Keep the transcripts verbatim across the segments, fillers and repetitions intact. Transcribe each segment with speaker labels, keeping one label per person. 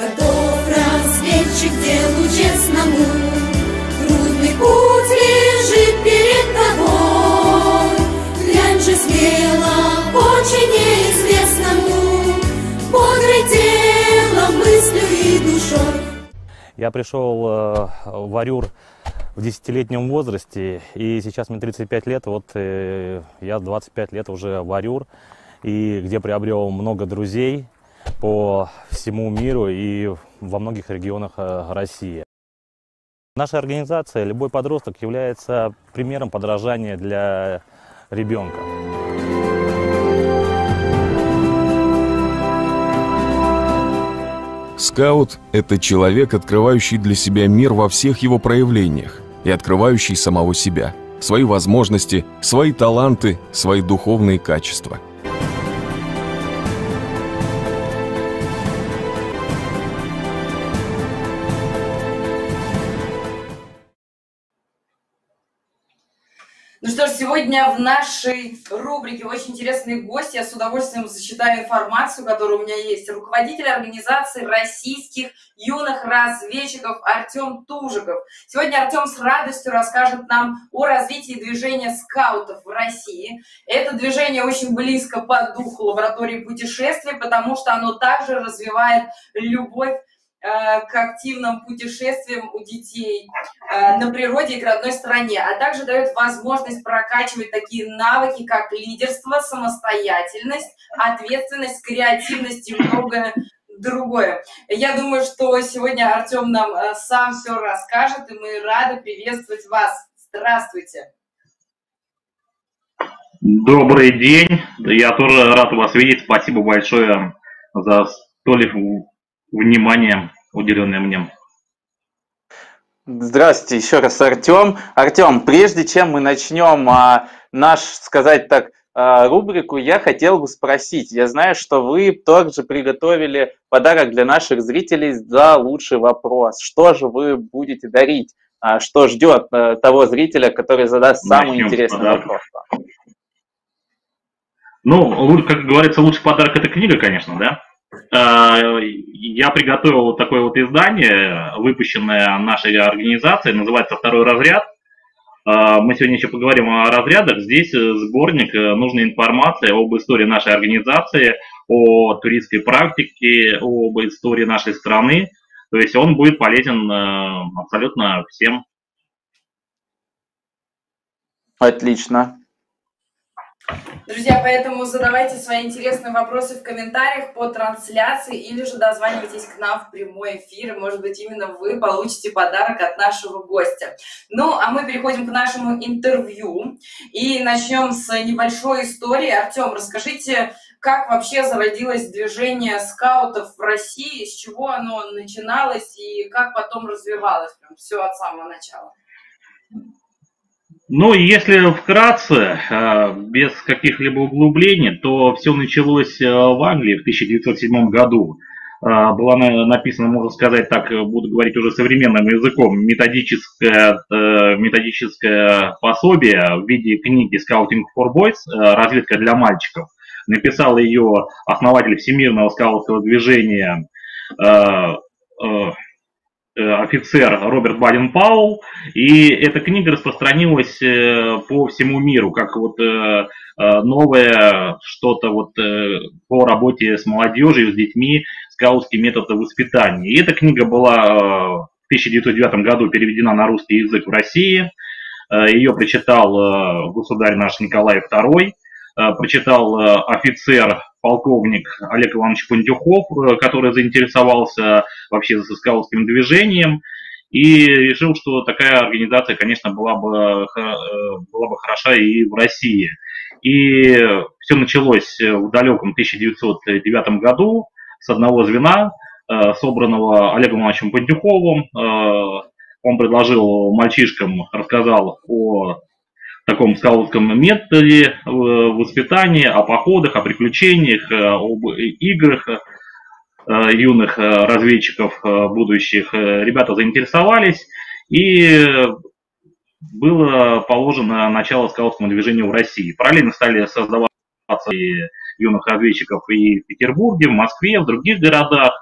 Speaker 1: Готов разведчик к делу честному, трудный путь лежит перед тобой. Глянь же смело, очень неизвестному, бодрый телом, мыслью и душой.
Speaker 2: Я пришел э, в Орюр в десятилетнем возрасте, и сейчас мне тридцать пять лет, вот э, я двадцать пять лет уже в Орюр, и где приобрел много друзей по всему миру и во многих регионах э, России. Наша организация «Любой подросток» является примером подражания для ребенка.
Speaker 3: Скаут – это человек, открывающий для себя мир во всех его проявлениях и открывающий самого себя, свои возможности, свои таланты, свои духовные качества.
Speaker 4: Ну что ж, сегодня в нашей рубрике очень интересные гости. Я с удовольствием зачитаю информацию, которая у меня есть. Руководитель организации российских юных разведчиков Артем Тужиков. Сегодня Артем с радостью расскажет нам о развитии движения скаутов в России. Это движение очень близко по духу лаборатории путешествий, потому что оно также развивает любовь к активным путешествиям у детей на природе и к родной стране, а также дает возможность прокачивать такие навыки, как лидерство, самостоятельность, ответственность, креативность и многое другое. Я думаю, что сегодня Артем нам сам все расскажет, и мы рады приветствовать вас. Здравствуйте.
Speaker 5: Добрый день. Я тоже рад вас видеть. Спасибо большое за столь внимание, уделенное мне.
Speaker 6: Здравствуйте еще раз, Артем. Артем, прежде чем мы начнем а, наш, сказать так, а, рубрику, я хотел бы спросить. Я знаю, что вы также приготовили подарок для наших зрителей за лучший вопрос. Что же вы будете дарить? А, что ждет а, того зрителя, который задаст самый Начнем интересный вопрос?
Speaker 5: Ну, как говорится, лучший подарок – это книга, конечно, да? Я приготовил вот такое вот издание, выпущенное нашей организацией, называется «Второй разряд». Мы сегодня еще поговорим о разрядах. Здесь сборник нужной информации об истории нашей организации, о туристской практике, об истории нашей страны. То есть он будет полезен абсолютно всем.
Speaker 6: Отлично.
Speaker 4: Друзья, поэтому задавайте свои интересные вопросы в комментариях по трансляции или же дозванивайтесь к нам в прямой эфир. Может быть, именно вы получите подарок от нашего гостя. Ну, а мы переходим к нашему интервью и начнем с небольшой истории. Артем, расскажите, как вообще зародилось движение скаутов в России, с чего оно начиналось и как потом развивалось? Прям все от самого начала.
Speaker 5: Ну, если вкратце, без каких-либо углублений, то все началось в Англии в тысяча девятьсот седьмом году. Было написано, можно сказать так, буду говорить уже современным языком, методическое, методическое пособие в виде книги «Scouting for Boys», «Разведка для мальчиков». Написал ее основатель всемирного скаутского движения, офицер Роберт Баден-Пауэлл, и эта книга распространилась по всему миру, как вот новое что-то вот по работе с молодежью, с детьми, скаутский метод воспитания. И эта книга была в тысяча девятьсот девятом году переведена на русский язык в России. Ее прочитал государь наш Николай второй, прочитал офицер, полковник Олег Иванович Пантюхов, который заинтересовался вообще за скаутским движением и решил, что такая организация, конечно, была бы, была бы хороша и в России. И все началось в далеком тысяча девятьсот девятом году с одного звена, собранного Олегом Ивановичем Пантюховым. Он предложил мальчишкам, рассказал о таком скаутском методе воспитания, о походах, о приключениях, об играх юных разведчиков будущих. Ребята заинтересовались, и было положено начало скаутскому движению в России. Параллельно стали создаваться и юных разведчиков и в Петербурге, в Москве, в других городах.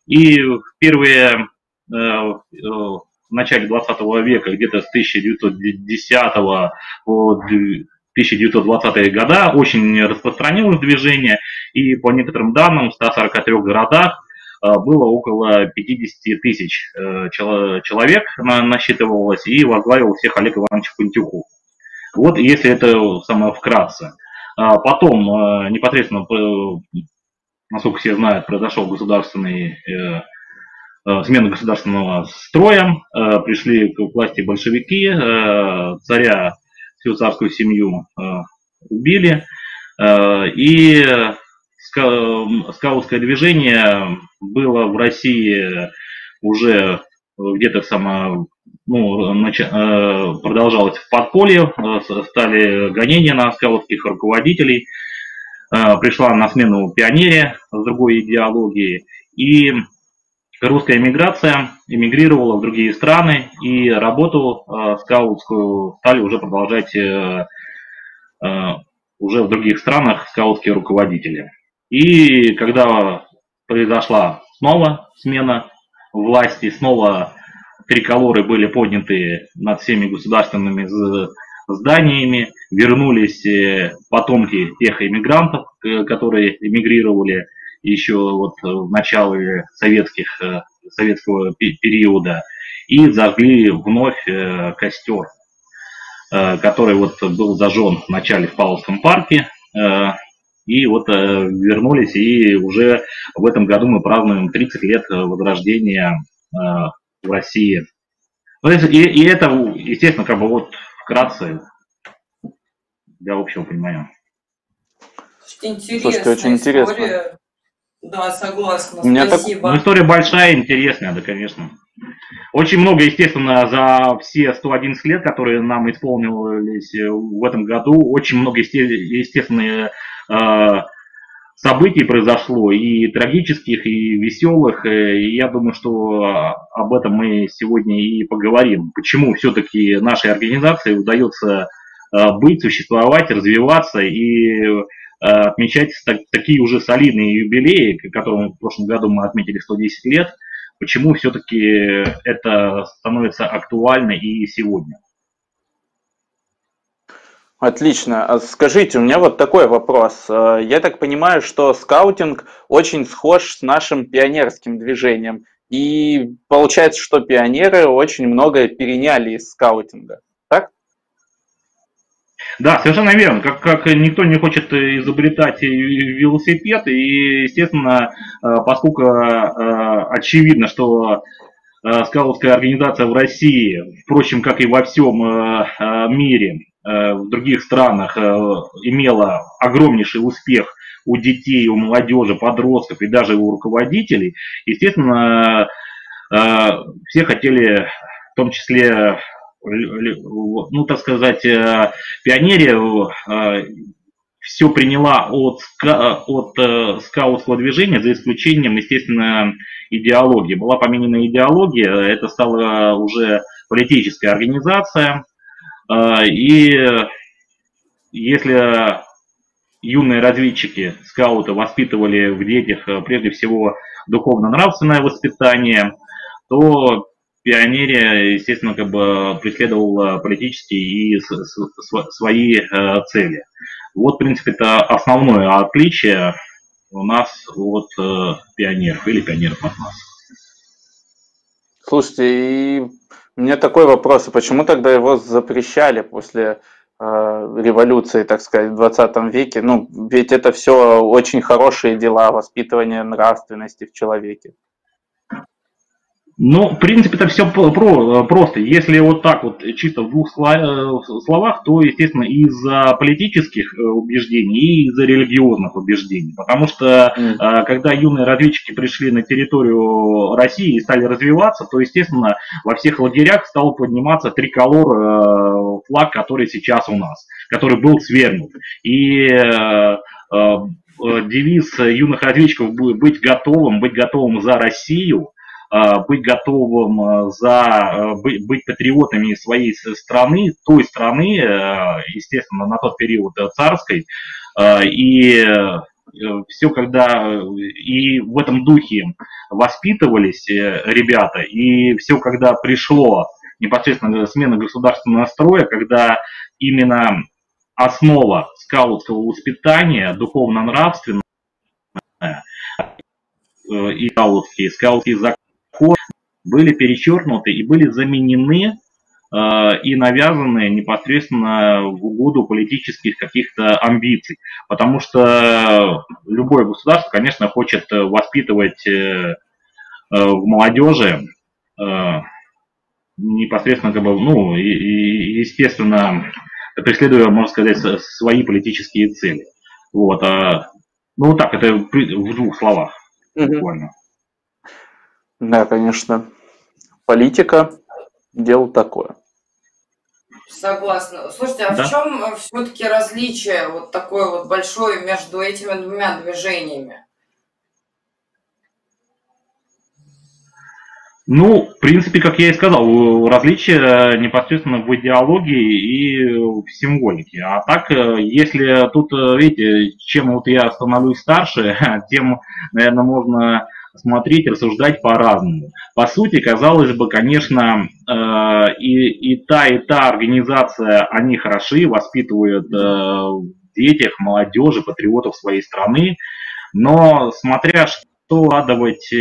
Speaker 5: И в первые, в начале двадцатого века, где-то с тысяча девятьсот десятого по тысяча девятьсот двадцатые года, очень распространилось движение, и по некоторым данным в ста сорока трёх городах было около пятидесяти тысяч человек насчитывалось, и возглавил всех Олег Иванович Пантюхов. Вот если это самое вкратце. Потом непосредственно, насколько все знают, произошел государственный, смена государственного строя, пришли к власти большевики, царя, всю царскую семью убили, и скаутское движение было в России уже где-то само, ну, продолжалось в подполье, стали гонения на скаутских руководителей, пришла на смену пионерия с другой идеологией, и русская эмиграция эмигрировала в другие страны, и работу скаутскую стали уже продолжать уже в других странах скаутские руководители. И когда произошла снова смена власти, снова триколоры были подняты над всеми государственными зданиями, вернулись потомки тех эмигрантов, которые эмигрировали еще вот в начале советских, советского периода, и зажгли вновь костер, который вот был зажжен в начале в Павловском парке. И вот вернулись, и уже в этом году мы празднуем тридцать лет возрождения в России. И, и это, естественно, как бы вот вкратце для общего понимания.
Speaker 4: Слушайте,
Speaker 6: Слушайте, очень
Speaker 4: история.
Speaker 6: интересно.
Speaker 4: Да, согласна.
Speaker 6: У меня
Speaker 4: Спасибо.
Speaker 6: так...
Speaker 5: Ну, история большая, интересная, да, конечно. Очень много, естественно, за все сто одиннадцать лет, которые нам исполнились в этом году, очень много, естественно, событий произошло, и трагических, и веселых, и я думаю, что об этом мы сегодня и поговорим. Почему все-таки нашей организации удается быть, существовать, развиваться и отмечать такие уже солидные юбилеи, которым в прошлом году мы отметили сто десять лет, почему все-таки это становится актуально и сегодня.
Speaker 6: Отлично. Скажите, у меня вот такой вопрос. Я так понимаю, что скаутинг очень схож с нашим пионерским движением. И получается, что пионеры очень многое переняли из скаутинга. Так?
Speaker 5: Да, совершенно верно. Как, как никто не хочет изобретать велосипед, и, естественно, поскольку очевидно, что скаутская организация в России, впрочем, как и во всем мире, в других странах имела огромнейший успех у детей, у молодежи, подростков и даже у руководителей, естественно, все хотели, в том числе, ну, так сказать, пионерия все приняла от, от скаутского движения, за исключением, естественно, идеологии. Была поменена идеология, это стала уже политическая организация. И если юные разведчики, скауты воспитывали в детях прежде всего духовно-нравственное воспитание, то пионерия, естественно, как бы преследовала политические и свои цели. Вот, в принципе, это основное отличие у нас от пионеров или пионеров от нас.
Speaker 6: Слушайте, и у меня такой вопрос, а почему тогда его запрещали после э, революции, так сказать, в двадцатом веке? Ну, ведь это все очень хорошие дела, воспитывание нравственности в человеке.
Speaker 5: Ну, в принципе, это все про, просто. Если вот так вот чисто в двух словах, то, естественно, из-за политических убеждений и из-за религиозных убеждений. Потому что, mm. когда юные разведчики пришли на территорию России и стали развиваться, то, естественно, во всех лагерях стал подниматься триколор, флаг, который сейчас у нас, который был свергнут. И девиз юных разведчиков будет быть готовым, быть готовым за Россию, быть готовым за, быть, быть патриотами своей страны, той страны, естественно, на тот период царской, и все когда и в этом духе воспитывались ребята, и все когда пришло непосредственно смена государственного строя, когда именно основа скаутского воспитания, духовно-нравственная, и скаутские, скаутские законы были перечеркнуты и были заменены и навязаны непосредственно в угоду политических каких-то амбиций. Потому что любое государство, конечно, хочет воспитывать в молодежи непосредственно, как бы, ну, и, и, естественно, преследуя, можно сказать, свои политические цели. Вот. Ну, вот так, это в двух словах. Буквально.
Speaker 6: Да, конечно. Политика – дело такое.
Speaker 4: Согласна. Слушайте, а да. в чем все-таки различие вот такое вот большое между этими двумя движениями?
Speaker 5: Ну, в принципе, как я и сказал, различие непосредственно в идеологии и в символике. А так, если тут, видите, чем вот я становлюсь старше, тем, наверное, можно смотреть, рассуждать по-разному. По сути, казалось бы, конечно, и, и та, и та организация, они хороши, воспитывают в детях, молодежи, патриотов своей страны, но смотря что вкладывать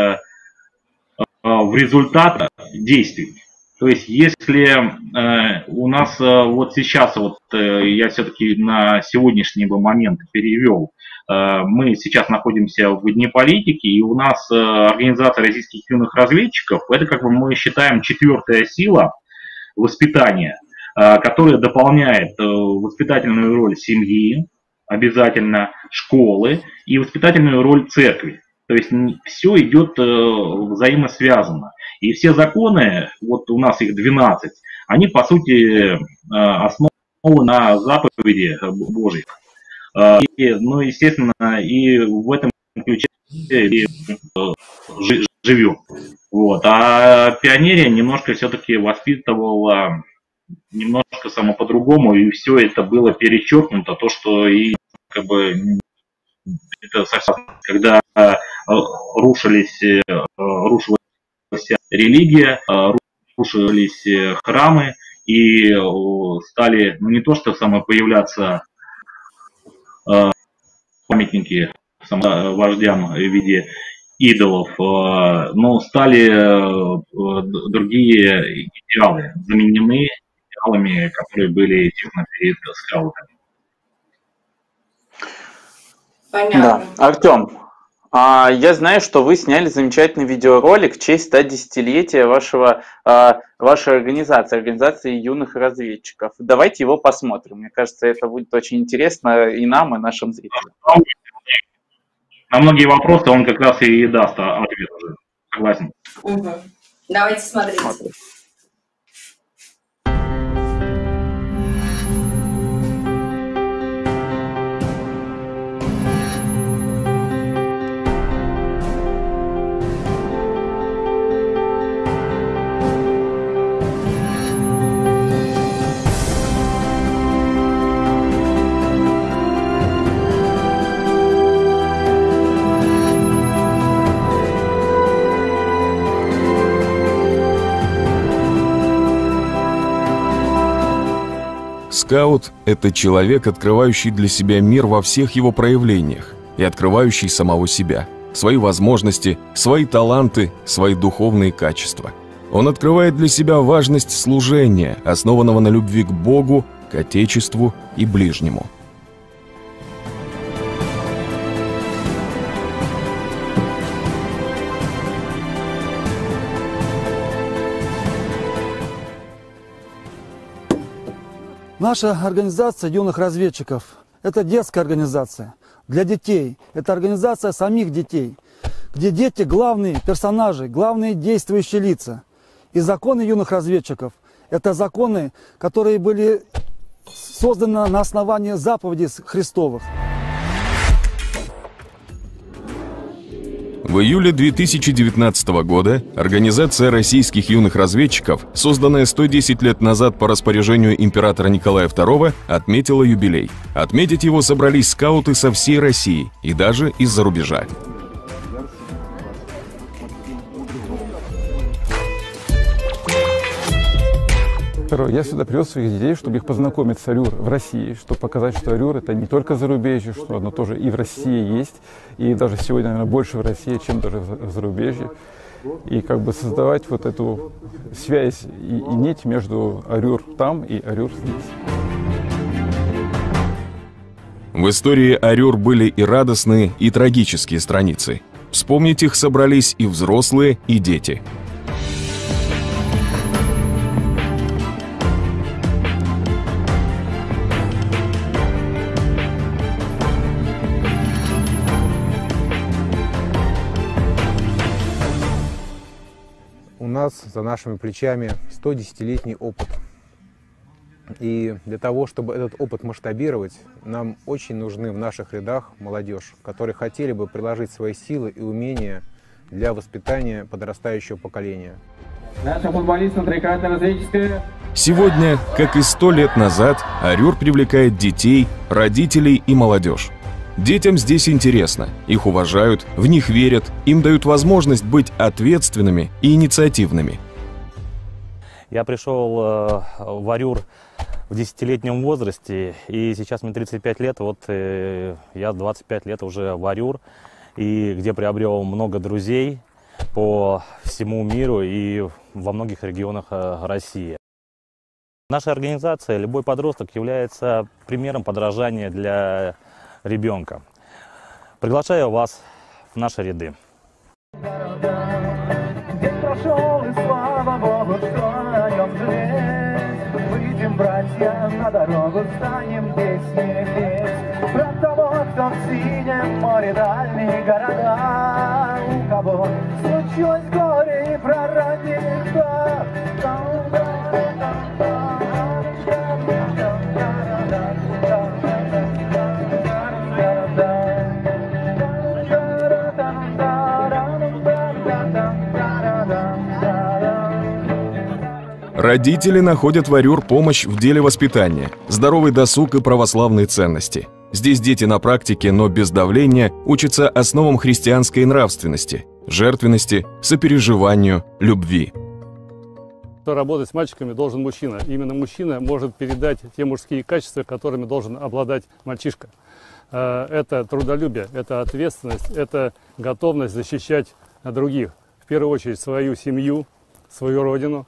Speaker 5: в результат действий. То есть, если э, у нас э, вот сейчас, вот э, я все-таки на сегодняшний момент перевел, э, мы сейчас находимся в дне политики, и у нас э, организация российских юных разведчиков, это, как бы, мы считаем, четвертая сила воспитания, э, которая дополняет э, воспитательную роль семьи, обязательно школы и воспитательную роль церкви. То есть все идет э, взаимосвязано. И все законы, вот у нас их двенадцать, они по сути э, основаны на заповеди Божьих. Э, и, ну, естественно, и в этом ключе и, э, живем. Вот. А пионерия немножко все-таки воспитывала немножко само по-другому, и все это было перечеркнуто, то, что и как бы это совсем, когда э, рушились, э, рушилась религия, э, рушились храмы и э, стали, ну не то что самое появляться э, памятники самым вождям в виде идолов, э, но стали э, другие идеалы заменены идеалами, которые были естественно перед скаутами.
Speaker 6: Понятно. Да. Артем, а, я знаю, что вы сняли замечательный видеоролик в честь ста десятилетия вашего, а, вашей организации, организации юных разведчиков. Давайте его посмотрим. Мне кажется, это будет очень интересно и нам, и нашим зрителям.
Speaker 5: На многие вопросы он как раз и даст ответ. Согласен.
Speaker 4: Угу. Давайте смотреть.
Speaker 6: Смотрим.
Speaker 3: Скаут – это человек, открывающий для себя мир во всех его проявлениях и открывающий самого себя, свои возможности, свои таланты, свои духовные качества. Он открывает для себя важность служения, основанного на любви к Богу, к Отечеству и ближнему.
Speaker 7: Наша организация юных разведчиков – это детская организация для детей. Это организация самих детей, где дети – главные персонажи, главные действующие лица. И законы юных разведчиков – это законы, которые были созданы на основании заповедей Христовых.
Speaker 3: В В июле две тысячи девятнадцатого года Организация российских юных разведчиков, созданная сто десять лет назад по распоряжению императора Николая второго, отметила юбилей. Отметить его собрались скауты со всей России и даже из-за рубежа.
Speaker 8: Второе. Я сюда привез своих детей, чтобы их познакомить с АРЮР в России, чтобы показать, что АРЮР это не только зарубежье, что оно тоже и в России есть, и даже сегодня, наверное, больше в России, чем даже в зарубежье. И как бы создавать вот эту связь и, и нить между АРЮР там и АРЮР здесь.
Speaker 3: В истории АРЮР были и радостные, и трагические страницы. Вспомнить их собрались и взрослые, и дети.
Speaker 9: У нас за нашими плечами сто десятилетний опыт. И для того, чтобы этот опыт масштабировать, нам очень нужны в наших рядах молодежь, которые хотели бы приложить свои силы и умения для воспитания подрастающего поколения.
Speaker 10: Наша футболистно-трекатно-разведческая...
Speaker 3: Сегодня, как и сто лет назад, АРЮР привлекает детей, родителей и молодежь. Детям здесь интересно, их уважают, в них верят, им дают возможность быть ответственными и инициативными.
Speaker 2: Я пришел э, в АРЮР в десятилетнем возрасте, и сейчас мне тридцать пять лет, вот э, я двадцать пять лет уже в АРЮР, и где приобрел много друзей по всему миру и во многих регионах э, России. Наша организация, любой подросток, является примером подражания для ребенка. Приглашаю вас в наши ряды.
Speaker 11: День прошел, и слава Богу, что на нем здесь. Выйдем, братья, на дорогу, станем песни петь. Про того, кто в синем море, дальние города. У кого случилось горе и про ранних дат.
Speaker 3: Родители находят в АРЮР помощь в деле воспитания, здоровый досуг и православные ценности. Здесь дети на практике, но без давления, учатся основам христианской нравственности, жертвенности, сопереживанию, любви.
Speaker 12: Работать с мальчиками должен мужчина. Именно мужчина может передать те мужские качества, которыми должен обладать мальчишка. Это трудолюбие, это ответственность, это готовность защищать других. В первую очередь свою семью, свою родину.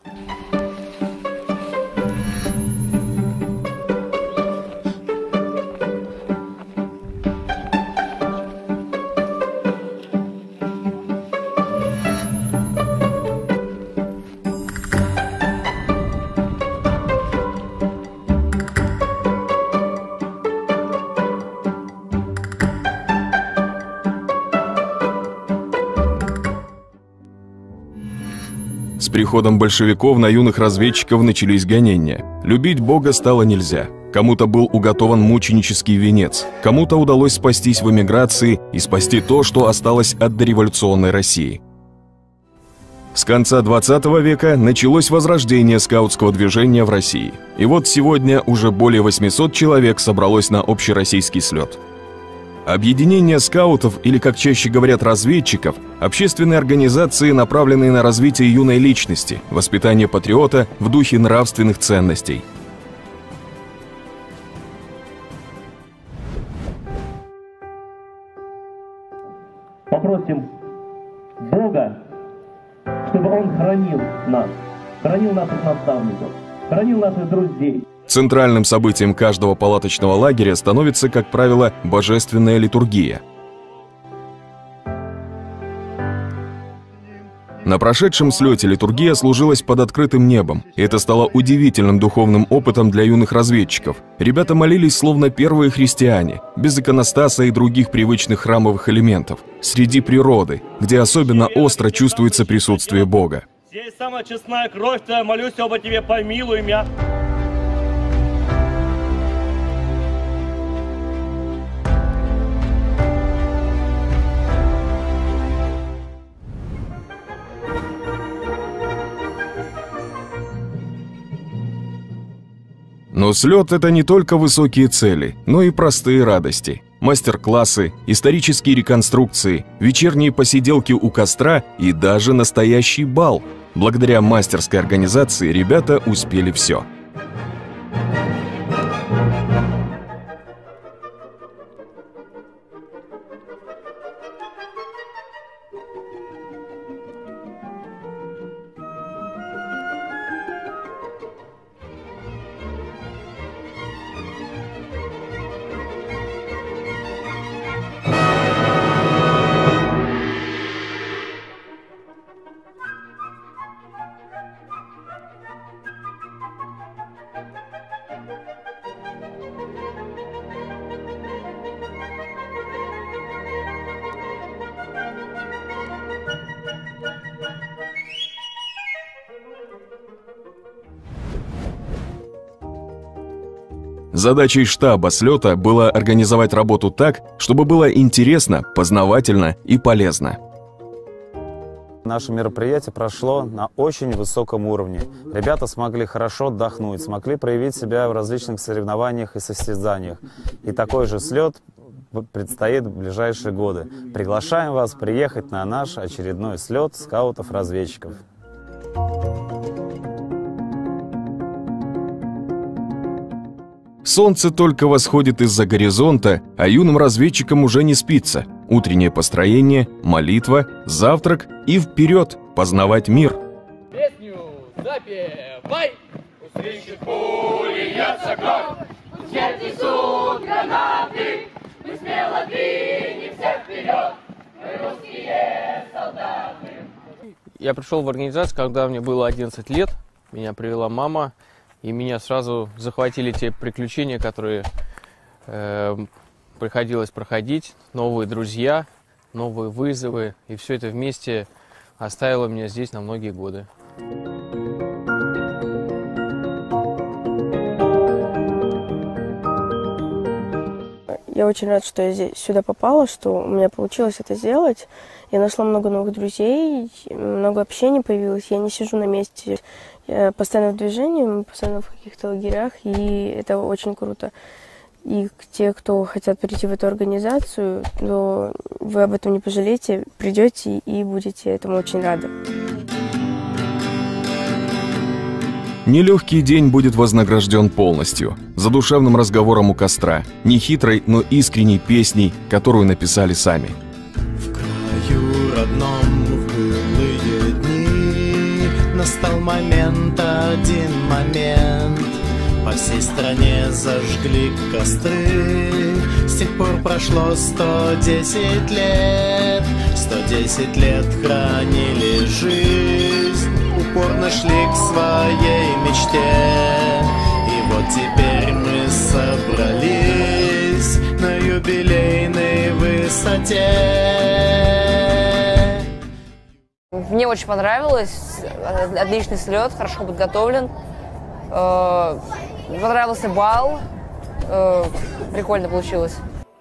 Speaker 3: С приходом большевиков на юных разведчиков начались гонения. Любить Бога стало нельзя. Кому-то был уготован мученический венец, кому-то удалось спастись в эмиграции и спасти то, что осталось от дореволюционной России. С конца двадцатого века началось возрождение скаутского движения в России. И вот сегодня уже более восьмисот человек собралось на общероссийский слет. Объединение скаутов, или, как чаще говорят, разведчиков, общественные организации, направленные на развитие юной личности, воспитание патриота в духе нравственных ценностей.
Speaker 10: Попросим Бога, чтобы Он хранил нас, хранил наших наставников, хранил наших друзей.
Speaker 3: Центральным событием каждого палаточного лагеря становится, как правило, божественная литургия. На прошедшем слете литургия служилась под открытым небом, и это стало удивительным духовным опытом для юных разведчиков. Ребята молились словно первые христиане, без иконостаса и других привычных храмовых элементов, среди природы, где особенно остро чувствуется присутствие Бога.
Speaker 10: Здесь самая честная кровь Твоя, молюсь об Тебе, помилуй меня.
Speaker 3: Но слет – это не только высокие цели, но и простые радости. Мастер-классы, исторические реконструкции, вечерние посиделки у костра и даже настоящий бал. Благодаря мастерской организации ребята успели все. Задачей штаба слета было организовать работу так, чтобы было интересно, познавательно и полезно.
Speaker 13: Наше мероприятие прошло на очень высоком уровне. Ребята смогли хорошо отдохнуть, смогли проявить себя в различных соревнованиях и состязаниях. И такой же слет предстоит в ближайшие годы. Приглашаем вас приехать на наш очередной слет скаутов-разведчиков.
Speaker 3: Солнце только восходит из-за горизонта, а юным разведчикам уже не спится. Утреннее построение, молитва, завтрак и вперед познавать мир.
Speaker 14: Песню запевай! Услышит пули, льется кровь, все несут гранаты, мы смело двинемся вперед, мы русские солдаты.
Speaker 15: Я пришел в организацию, когда мне было одиннадцать лет, меня привела мама. И меня сразу захватили те приключения, которые э, приходилось проходить, новые друзья, новые вызовы. И все это вместе оставило меня здесь на многие годы.
Speaker 16: Я очень рад, что я здесь, сюда попала, что у меня получилось это сделать. Я нашла много новых друзей, много общения появилось. Я не сижу на месте. Я постоянно в движении, мы постоянно в каких-то лагерях, и это очень круто. И те, кто хотят прийти в эту организацию, то вы об этом не пожалеете, придете и будете этому очень рады.
Speaker 3: Нелегкий день будет вознагражден полностью. Задушевным разговором у костра, нехитрой, но искренней песней, которую написали сами.
Speaker 17: В краю родном в былые дни настал момент, один момент. По всей стране зажгли костры. С тех пор прошло сто десять лет. Сто десять лет хранили жизнь, упорно шли к своей мечте. И вот теперь мы собрались на юбилейной высоте.
Speaker 18: Мне очень понравилось, отличный слет, хорошо подготовлен. Понравился бал, прикольно получилось.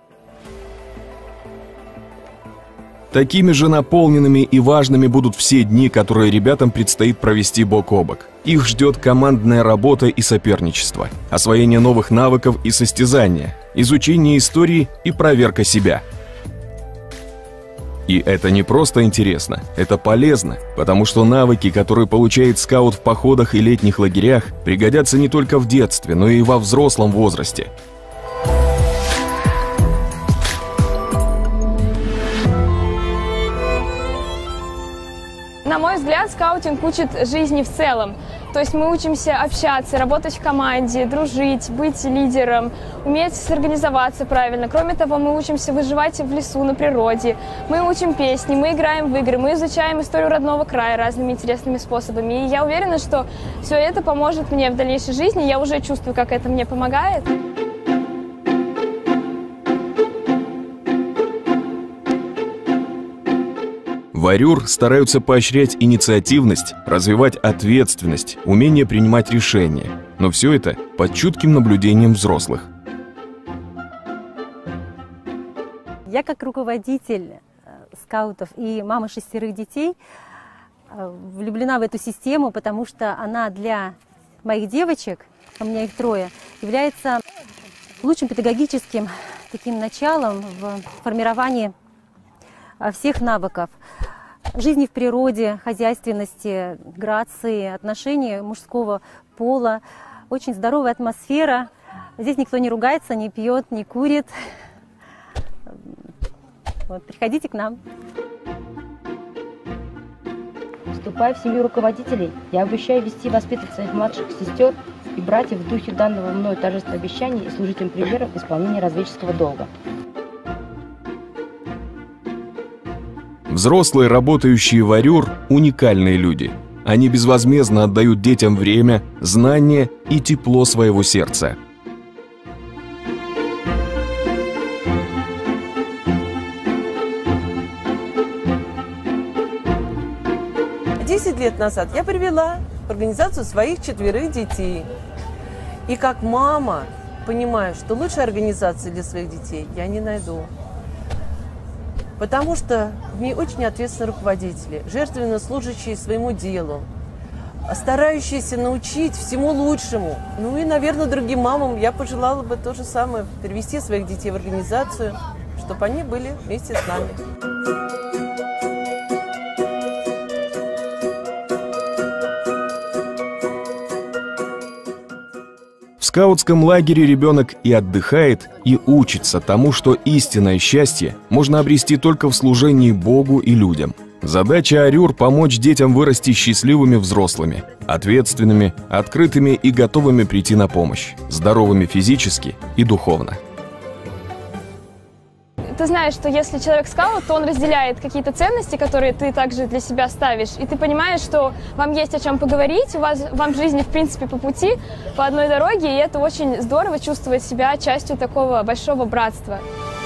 Speaker 3: Такими же наполненными и важными будут все дни, которые ребятам предстоит провести бок о бок. Их ждет командная работа и соперничество, освоение новых навыков и состязания, изучение истории и проверка себя. И это не просто интересно, это полезно, потому что навыки, которые получает скаут в походах и летних лагерях, пригодятся не только в детстве, но и во взрослом возрасте.
Speaker 19: На мой взгляд, скаутинг учит жизни в целом. То есть мы учимся общаться, работать в команде, дружить, быть лидером, уметь сорганизоваться правильно. Кроме того, мы учимся выживать в лесу, на природе. Мы учим песни, мы играем в игры, мы изучаем историю родного края разными интересными способами. И я уверена, что все это поможет мне в дальнейшей жизни. Я уже чувствую, как это мне помогает.
Speaker 3: В АРЮР стараются поощрять инициативность, развивать ответственность, умение принимать решения. Но все это под чутким наблюдением взрослых.
Speaker 20: Я как руководитель скаутов и мама шестерых детей влюблена в эту систему, потому что она для моих девочек, у меня их трое, является лучшим педагогическим таким началом в формировании всех навыков жизни в природе, хозяйственности, грации, отношений мужского пола. Очень здоровая атмосфера. Здесь никто не ругается, не пьет, не курит. Вот, приходите к нам.
Speaker 21: Вступая в семью руководителей, я обещаю вести и воспитывать своих младших сестер и братьев в духе данного мною торжественного обещания и служить им примером в исполнении разведческого долга.
Speaker 3: Взрослые, работающие в АРЮР, уникальные люди. Они безвозмездно отдают детям время, знания и тепло своего сердца.
Speaker 22: Десять лет назад я привела в организацию своих четверых детей. И как мама понимаю, что лучшей организации для своих детей я не найду. Потому что в ней очень ответственные руководители, жертвенно служащие своему делу, старающиеся научить всему лучшему. Ну и, наверное, другим мамам я пожелала бы то же самое, перевести своих детей в организацию, чтобы они были вместе с нами.
Speaker 3: В скаутском лагере ребенок и отдыхает, и учится тому, что истинное счастье можно обрести только в служении Богу и людям. Задача АРЮР – помочь детям вырасти счастливыми взрослыми, ответственными, открытыми и готовыми прийти на помощь, здоровыми физически и духовно.
Speaker 19: Ты знаешь, что если человек скаут, то он разделяет какие-то ценности, которые ты также для себя ставишь, и ты понимаешь, что вам есть о чем поговорить, у вас, вам в жизни, в принципе, по пути, по одной дороге, и это очень здорово чувствовать себя частью такого большого братства.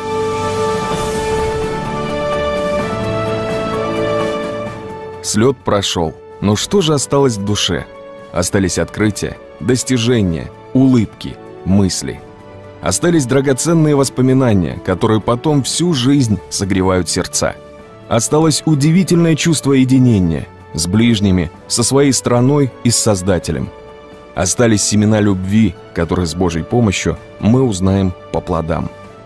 Speaker 3: Слет прошел, но что же осталось в душе? Остались открытия, достижения, улыбки, мысли. Остались драгоценные воспоминания, которые потом всю жизнь согревают сердца. Осталось удивительное чувство единения с ближними, со своей страной и с Создателем. Остались семена любви, которые с Божьей помощью мы узнаем по плодам.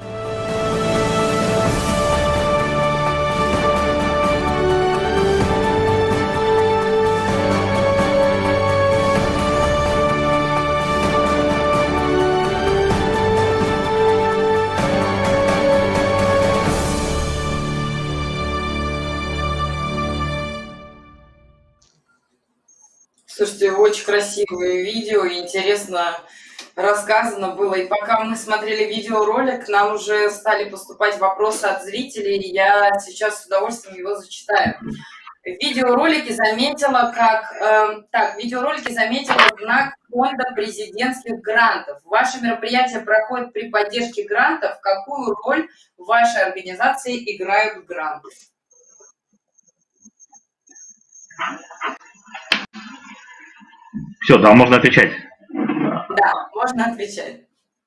Speaker 4: Слушайте, очень красивое видео, интересно рассказано было. И пока мы смотрели видеоролик, к нам уже стали поступать вопросы от зрителей. Я сейчас с удовольствием его зачитаю. В видеоролике заметила, как... Э, так, в видеоролике заметила знак фонда президентских грантов. Ваше мероприятие проходит при поддержке грантов. Какую роль в вашей организации играют гранты?
Speaker 5: Все, да, можно отвечать.
Speaker 4: Да, можно отвечать.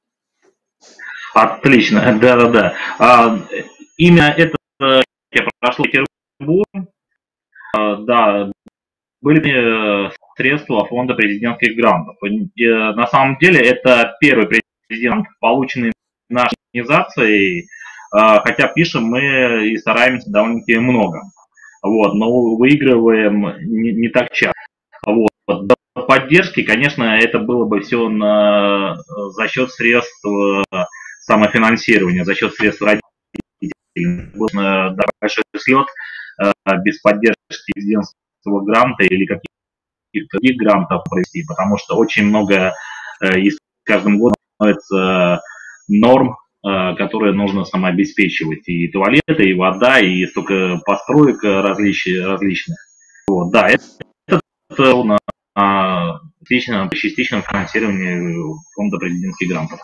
Speaker 5: Отлично, да-да-да. А, именно это прошло в Петербурге. А, да, были средства фонда президентских грантов. И, на самом деле это первый президент, полученный нашей организацией, а, хотя пишем мы и стараемся довольно-таки много. Вот, но выигрываем не, не так часто. Вот. Поддержки, конечно, это было бы все на, за счет средств самофинансирования, за счет средств родителей. Был да, большой слет без поддержки президентского гранта или каких-то других грантов провести, потому что очень много и с каждым годом становится норм, которые нужно самообеспечивать. И туалеты, и вода, и столько построек различных. различных. Вот, да, это, это у нас частичном, частичном финансировании фонда президентских грантов.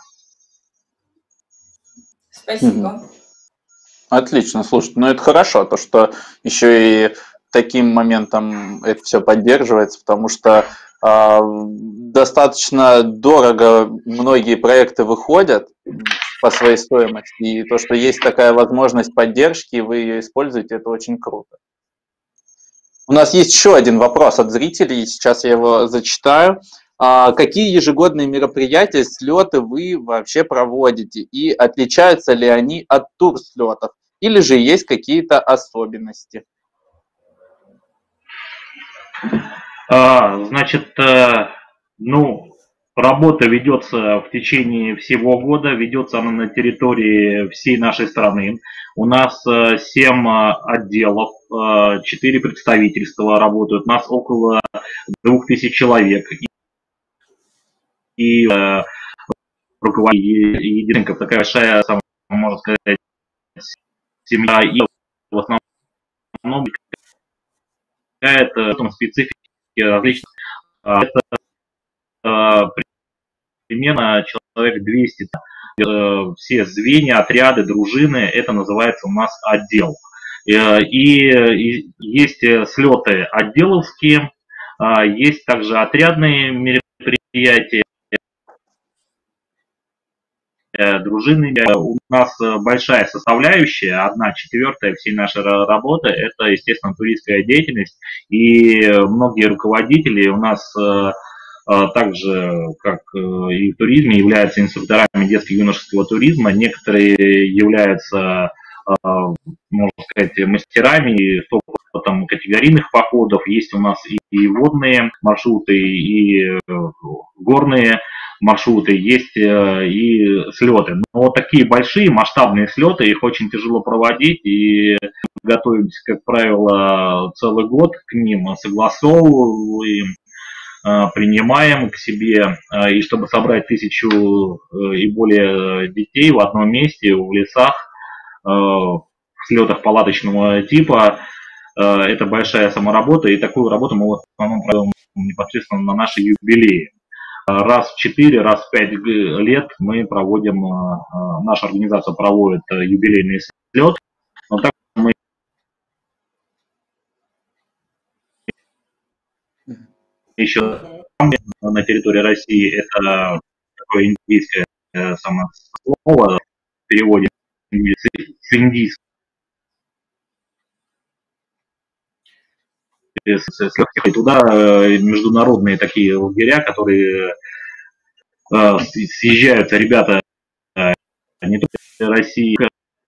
Speaker 4: Спасибо.
Speaker 6: Отлично, слушайте, ну это хорошо, то что еще и таким моментом это все поддерживается, потому что э, достаточно дорого многие проекты выходят по своей стоимости, и то, что есть такая возможность поддержки, и вы ее используете, это очень круто. У нас есть еще один вопрос от зрителей, сейчас я его зачитаю. А какие ежегодные мероприятия, слеты вы вообще проводите? И отличаются ли они от турслетов? Или же есть какие-то особенности?
Speaker 5: А, значит, э, ну, работа ведется в течение всего года, ведется она на территории всей нашей страны. У нас э, семь э, отделов, э, четыре представительства работают, у нас около двух тысяч человек. И э, руководитель единственная такая большая, там, можно сказать, семья, и в основном какая-то специфика различных. Это э, примерно человек двести. Э, все звенья, отряды, дружины, это называется у нас отдел. Э, и, и есть слеты отделовские, э, есть также отрядные мероприятия, дружины. У нас большая составляющая, одна четвертая всей нашей работы, это, естественно, туристская деятельность. И многие руководители у нас также, как и в туризме, являются инструкторами детско-юношеского туризма. Некоторые являются, можно сказать, мастерами там, категорийных походов. Есть у нас и водные маршруты, и горные маршруты, есть и слеты. Но такие большие масштабные слеты, их очень тяжело проводить, и готовимся, как правило, целый год к ним, согласовываем, принимаем к себе. И чтобы собрать тысячу и более детей в одном месте, в лесах, в слетах палаточного типа, это большая саморабота, и такую работу мы в основном проводим непосредственно на наши юбилеи. Раз в четыре, раз в пять лет мы проводим, наша организация проводит юбилейный слет. Но так мы еще на территории России, это такое индийское само слово, в переводе с индийского. И туда международные такие лагеря, которые э, съезжаются ребята не только из России,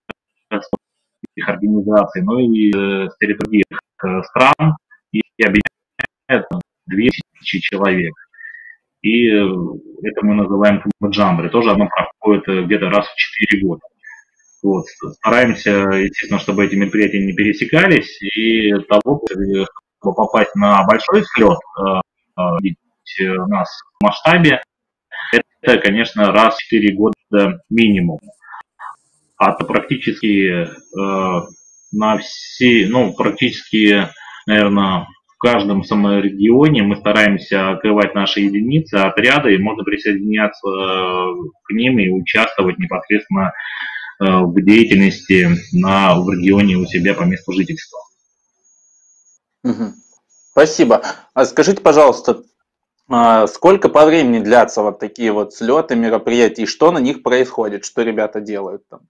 Speaker 5: их организаций, но и с территории других стран, и объединяют две тысячи человек. И это мы называем камбоджамбры. Тоже оно проходит где-то раз в четыре года. Вот. Стараемся, естественно, чтобы эти мероприятия не пересекались, и того, чтобы попасть на большой слет, видеть нас в масштабе, это, конечно, раз в четыре года минимум. А то практически э, на все, ну, практически, наверное, в каждом саморегионе мы стараемся открывать наши единицы, отряды, и можно присоединяться к ним и участвовать непосредственно э, в деятельности на, в регионе у себя по месту жительства.
Speaker 6: Угу. Спасибо. А скажите, пожалуйста, сколько по времени длятся вот такие вот слеты, мероприятия, и что на них происходит, что ребята делают там?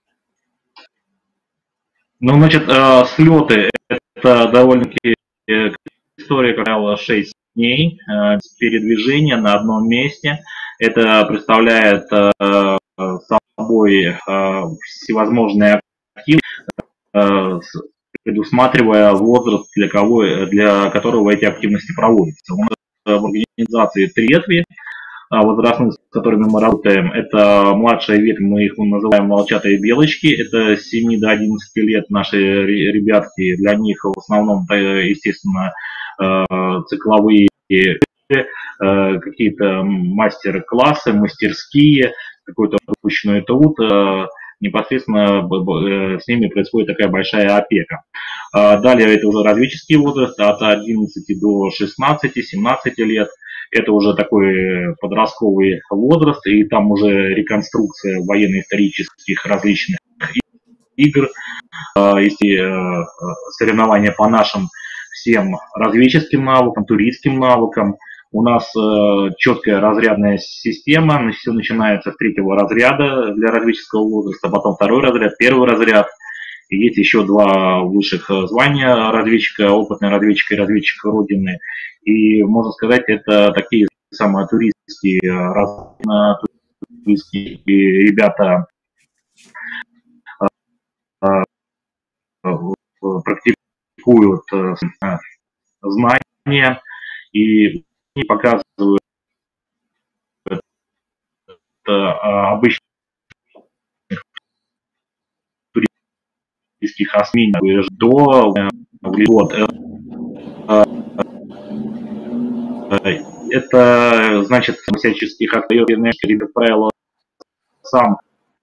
Speaker 5: Ну, значит, э, слеты — это довольно-таки история, как правило, шесть дней э, передвижения на одном месте. Это представляет э, собой э, всевозможные активы, э, предусматривая возраст, для, кого, для которого эти активности проводятся. У нас в организации три ветви возрастных, с которыми мы работаем. Это младшая ветвь, мы их называем волчатые белочки. Это с семи до одиннадцати лет наши ребятки. Для них в основном, естественно, цикловые какие-то мастер-классы, мастерские, какой-то ручной труд. Непосредственно с ними происходит такая большая опека. Далее это уже разведческий возраст от одиннадцати до шестнадцати-семнадцати лет. Это уже такой подростковый возраст, и там уже реконструкция военно-исторических различных игр, соревнования по нашим всем разведческим навыкам, туристским навыкам. У нас четкая разрядная система, все начинается с третьего разряда для разведческого возраста, потом второй разряд, первый разряд. И есть еще два высших звания разведчика, опытный разведчик и разведчик Родины. И, можно сказать, это такие самые туристские, разные туристские ребята практикуют знания и показывают обычных туристских осмин до вот. Это значит всячески как либо правило сам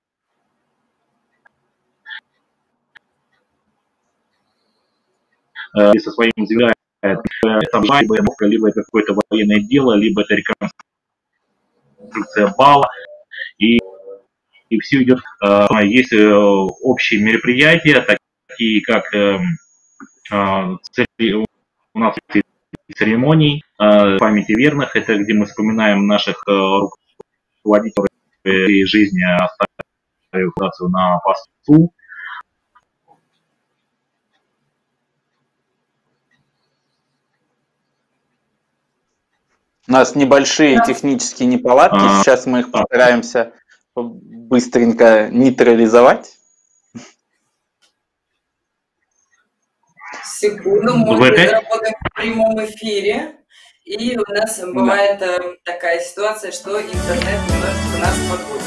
Speaker 5: и со своим заверяет, либо, либо это какое-то военное дело, либо это реконструкция бала, и, и все идет. Есть общие мероприятия, такие как у нас есть церемоний памяти верных, это где мы вспоминаем наших руководителей и жизни, оставив операцию на посту.
Speaker 6: У нас небольшие технические неполадки, сейчас мы их постараемся быстренько нейтрализовать.
Speaker 4: Секунду, мы работаем в прямом эфире, и у нас бывает да. такая ситуация, что интернет немножко нас подводит.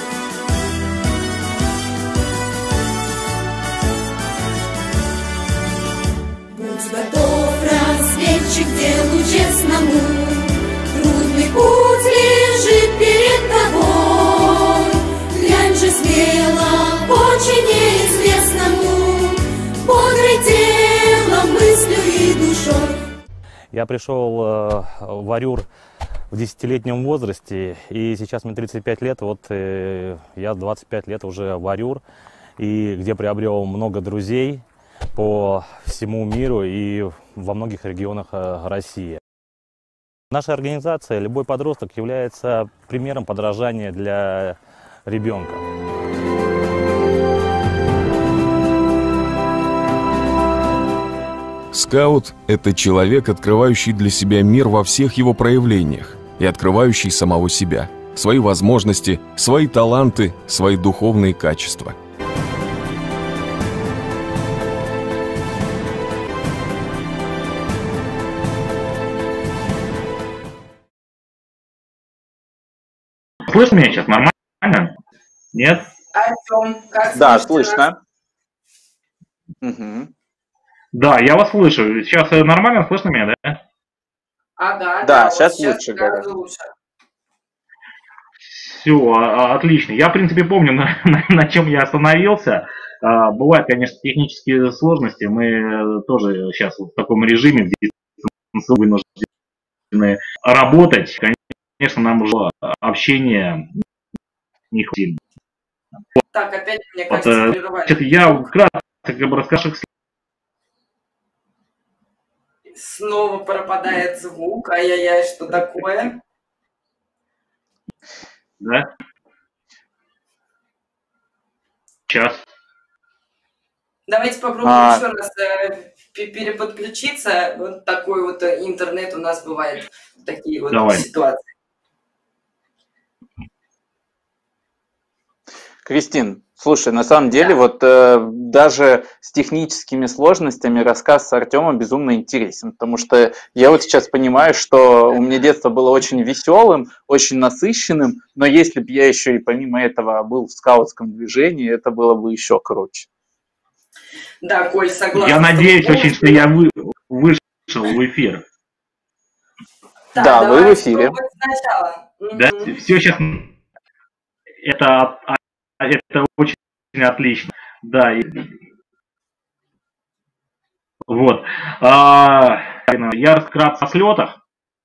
Speaker 1: Будь готов, разведчик, делу честному, трудный путь лежит перед тобой. Глянь же смело, очень неизвестному, бодрый телом, мыслью и душой.
Speaker 2: Я пришел э, в Орюр в десятилетнем возрасте, и сейчас мне тридцать пять лет, вот э, я двадцать пять лет уже в Орюр, и где приобрел много друзей по всему миру и во многих регионах э, России. Наша организация «Любой подросток» является примером подражания для ребенка.
Speaker 3: Скаут – это человек, открывающий для себя мир во всех его проявлениях и открывающий самого себя, свои возможности, свои таланты, свои духовные качества.
Speaker 5: Слышно меня сейчас нормально? Нет?
Speaker 4: Артем, как
Speaker 6: да, слышно. Угу.
Speaker 5: Да, я вас слышу. Сейчас нормально слышно меня, да?
Speaker 4: Ага,
Speaker 6: да,
Speaker 4: да,
Speaker 6: сейчас,
Speaker 4: вот
Speaker 6: лучше,
Speaker 4: сейчас лучше.
Speaker 5: Все, отлично. Я, в принципе, помню, на, на, на чем я остановился. Бывают, конечно, технические сложности. Мы тоже сейчас в таком режиме, где вынуждены работать. Конечно, нам уже общение не хватит.
Speaker 4: Так, опять, мне кажется,
Speaker 5: вот, прерывали. Я вкратце как бы расскажу.
Speaker 4: Снова пропадает звук. Ай-яй-яй, что такое?
Speaker 5: Да? Сейчас.
Speaker 4: Давайте попробуем а... еще раз э, переподключиться. Вот такой вот интернет у нас бывает. Такие вот Давай. ситуации.
Speaker 6: Кристин, слушай, на самом деле, да. вот э, даже с техническими сложностями рассказ Артема безумно интересен, потому что я вот сейчас понимаю, что у меня детство было очень веселым, очень насыщенным, но если бы я еще и помимо этого был в скаутском движении, это было бы еще круче.
Speaker 4: Да, Коль, согласен.
Speaker 5: Я надеюсь очень, что я вы, вышел в эфир.
Speaker 6: Да, да вы в эфире.
Speaker 5: Да, mm-hmm. все сейчас это... Это очень отлично, да. Вот. А, я вкратце о слетах.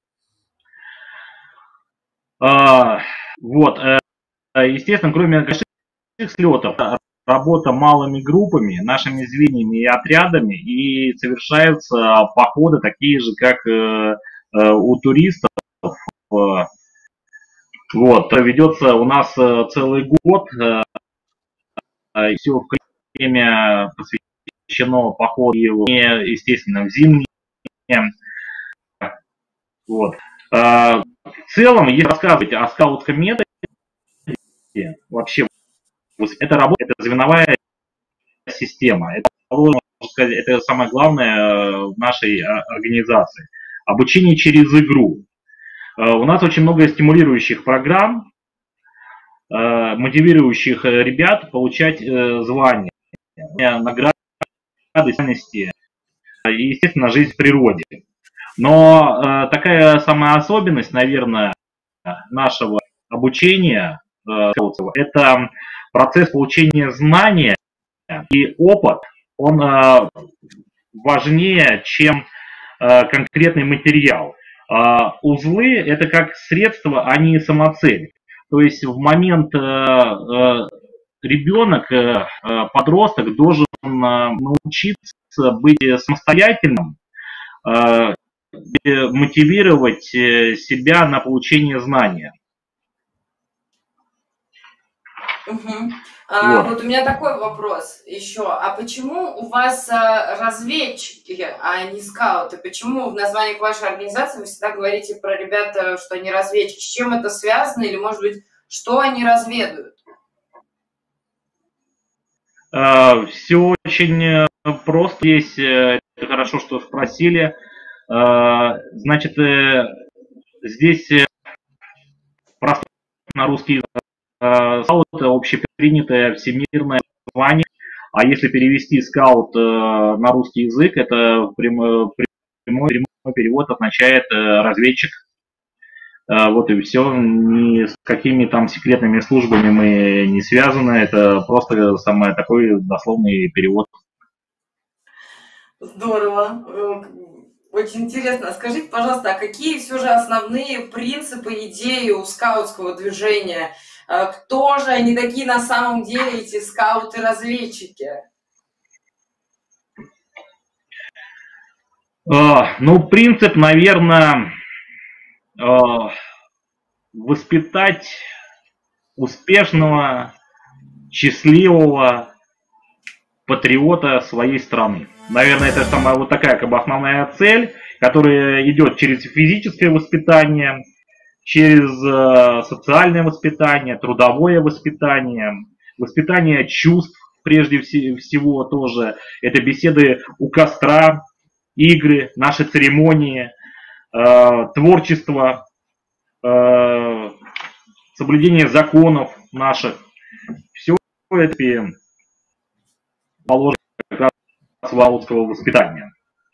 Speaker 5: А, вот. Естественно, кроме больших слетов, работа малыми группами, нашими звеньями и отрядами, и совершаются походы такие же, как у туристов. Вот, ведется у нас целый год, и все время посвящено походу, естественно, в зимние. Вот. В целом, если рассказывать о скаутском методе, вообще это работа, это звеновая система. Это, можно сказать, это самое главное в нашей организации. Обучение через игру. У нас очень много стимулирующих программ, мотивирующих ребят получать звания, награды, ценности и, естественно, жизнь в природе. Но такая самая особенность, наверное, нашего обучения это процесс получения знания, и опыт, он важнее, чем конкретный материал. Узлы – это как средство, а не самоцель. То есть в момент ребенок, подросток должен научиться быть самостоятельным, мотивировать себя на получение знания.
Speaker 4: Угу. А, вот. вот у меня такой вопрос еще. А почему у вас а, разведчики, а не скауты? Почему в названиях вашей организации вы всегда говорите про ребят, что они разведчики? С чем это связано? Или, может быть, что они разведывают?
Speaker 5: А, все очень просто. Здесь это хорошо, что спросили. А, значит, здесь просто на русский язык. Скаут – это общепринятое всемирное название, а если перевести скаут на русский язык, это прямой, прямой, прямой перевод означает разведчик. Вот и все, ни с какими там секретными службами мы не связаны, это просто самый такой дословный перевод.
Speaker 4: Здорово. Очень интересно. Скажите, пожалуйста, а какие все же основные принципы, идеи у скаутского движения? Кто же они такие на самом деле, эти скауты-разведчики?
Speaker 5: Uh, ну, принцип, наверное, uh, воспитать успешного, счастливого патриота своей страны. Наверное, это самая вот такая как бы основная цель, которая идет через физическое воспитание, через э, социальное воспитание, трудовое воспитание, воспитание чувств прежде всего тоже. Это беседы у костра, игры, наши церемонии, э, творчество, э, соблюдение законов наших. Все это положено как раз скаутского воспитания.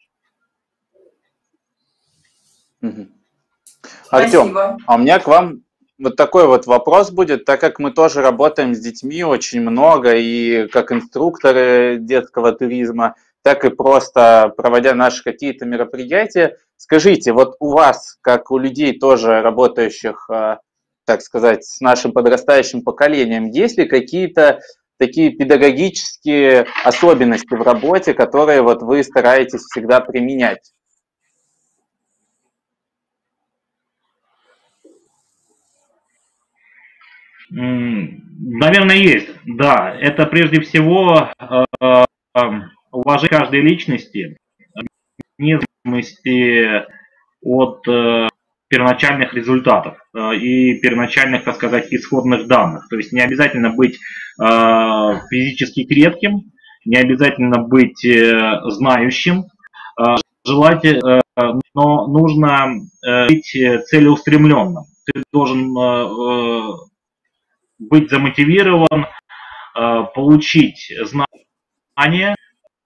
Speaker 6: Артем, а у меня к вам вот такой вот вопрос будет, так как мы тоже работаем с детьми очень много, и как инструкторы детского туризма, так и просто проводя наши какие-то мероприятия. Скажите, вот у вас, как у людей тоже работающих, так сказать, с нашим подрастающим поколением, есть ли какие-то такие педагогические особенности в работе, которые вот вы стараетесь всегда применять?
Speaker 5: Наверное, есть. Да, это прежде всего э, э, уважение каждой личности, вне зависимости от э, первоначальных результатов э, и первоначальных, так сказать, исходных данных. То есть не обязательно быть э, физически крепким, не обязательно быть э, знающим, э, желать, э, но нужно э, быть целеустремленным. Ты должен э, быть замотивирован, получить знания.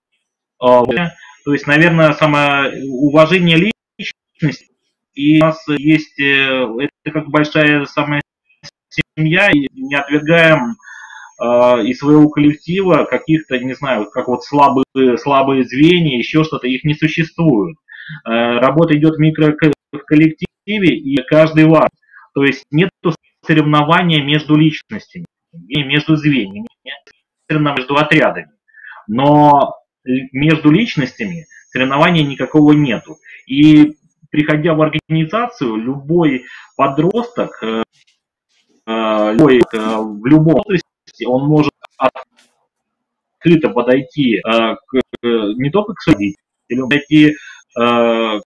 Speaker 5: То есть, наверное, самоуважение личности. И у нас есть, это как большая самая семья, и не отвергаем из своего коллектива каких-то, не знаю, как вот слабые, слабые звенья, еще что-то, их не существует. Работа идет в микроколлективе, и каждый важен. То есть нет соревнования между личностями, между звеньями, соревнования между отрядами. Но между личностями соревнования никакого нету. И приходя в организацию, любой подросток, любой, в любом возрасте, он может открыто подойти к, не только к судье, подойти к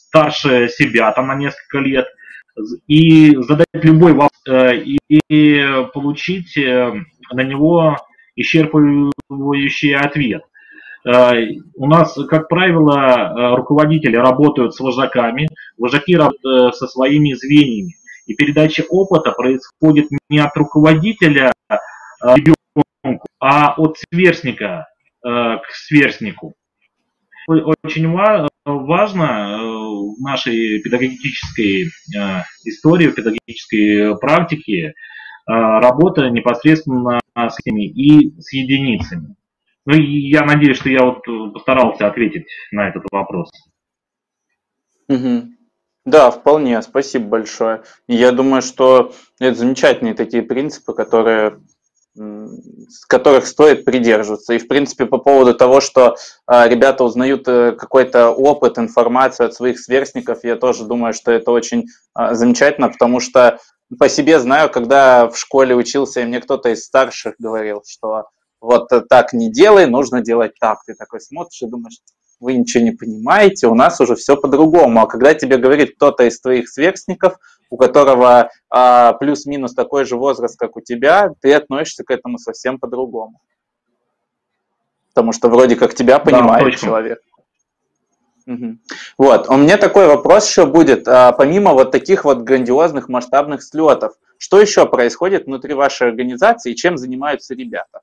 Speaker 5: старше себя там на несколько лет, и задать любой вопрос, и, и получить на него исчерпывающий ответ. У нас, как правило, руководители работают с вожаками, вожаки работают со своими звеньями. И передача опыта происходит не от руководителя к ребенку, а от сверстника к сверстнику. Очень важно в нашей педагогической истории, в педагогической практике работа непосредственно с этими и с единицами. Ну и я надеюсь, что я вот постарался ответить на этот вопрос.
Speaker 6: Угу. Да, вполне, спасибо большое. Я думаю, что это замечательные такие принципы, которые, с которых стоит придерживаться. И, в принципе, по поводу того, что а, ребята узнают какой-то опыт, информацию от своих сверстников, я тоже думаю, что это очень а, замечательно, потому что по себе знаю, когда в школе учился, и мне кто-то из старших говорил, что вот так не делай, нужно делать так. Ты такой смотришь и думаешь, вы ничего не понимаете, у нас уже все по-другому. А когда тебе говорит кто-то из твоих сверстников, у которого а, плюс-минус такой же возраст, как у тебя, ты относишься к этому совсем по-другому. Потому что вроде как тебя понимает да, человек. Угу. Вот, у меня такой вопрос еще будет. А, помимо вот таких вот грандиозных масштабных слетов, что еще происходит внутри вашей организации и чем занимаются ребята?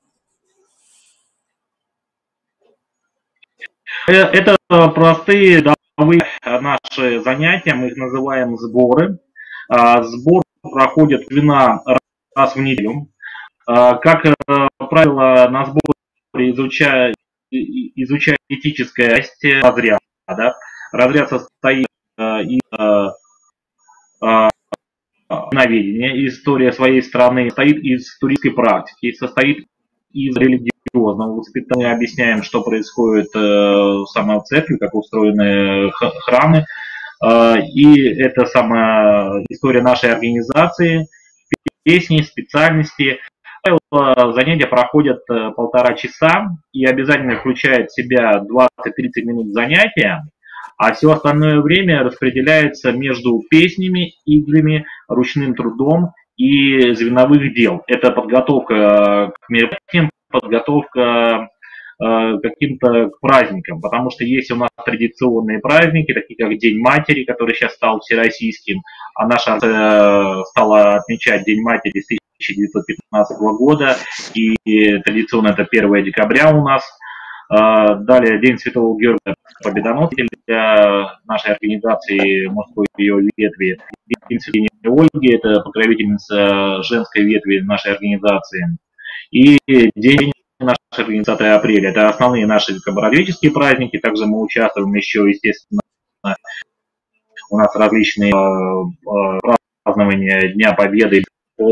Speaker 5: Это простые домовые наши занятия, мы их называем сборы. Сбор проходит двенадцать раз в неделю. Как правило, на сборе изучают, изучают этическая часть разряда. Разряд состоит из наведения, история своей страны, состоит из туристской практики, состоит из религиозного воспитания. Объясняем, что происходит э, в самой церкви, как устроены храмы. Э, и это самая история нашей организации, песни, специальности. Занятия проходят э, полтора часа и обязательно включают в себя двадцать-тридцать минут занятия, а все остальное время распределяется между песнями, играми, ручным трудом и звеновых дел. Это подготовка к мероприятиям, подготовка э, каким-то к праздникам, потому что есть у нас традиционные праздники, такие как День матери, который сейчас стал всероссийским, а наша э, стала отмечать День матери с тысяча девятьсот пятнадцатого года, и, и традиционно это первое декабря у нас. Э, далее День Святого Георгия Победоносителя для нашей организации мужской ее ветви. День Святой Ольги, это покровительница женской ветви нашей организации. И день нашей организации апреля. Это основные наши кабароведческие праздники. Также мы участвуем еще, естественно, у нас различные э, празднования Дня Победы.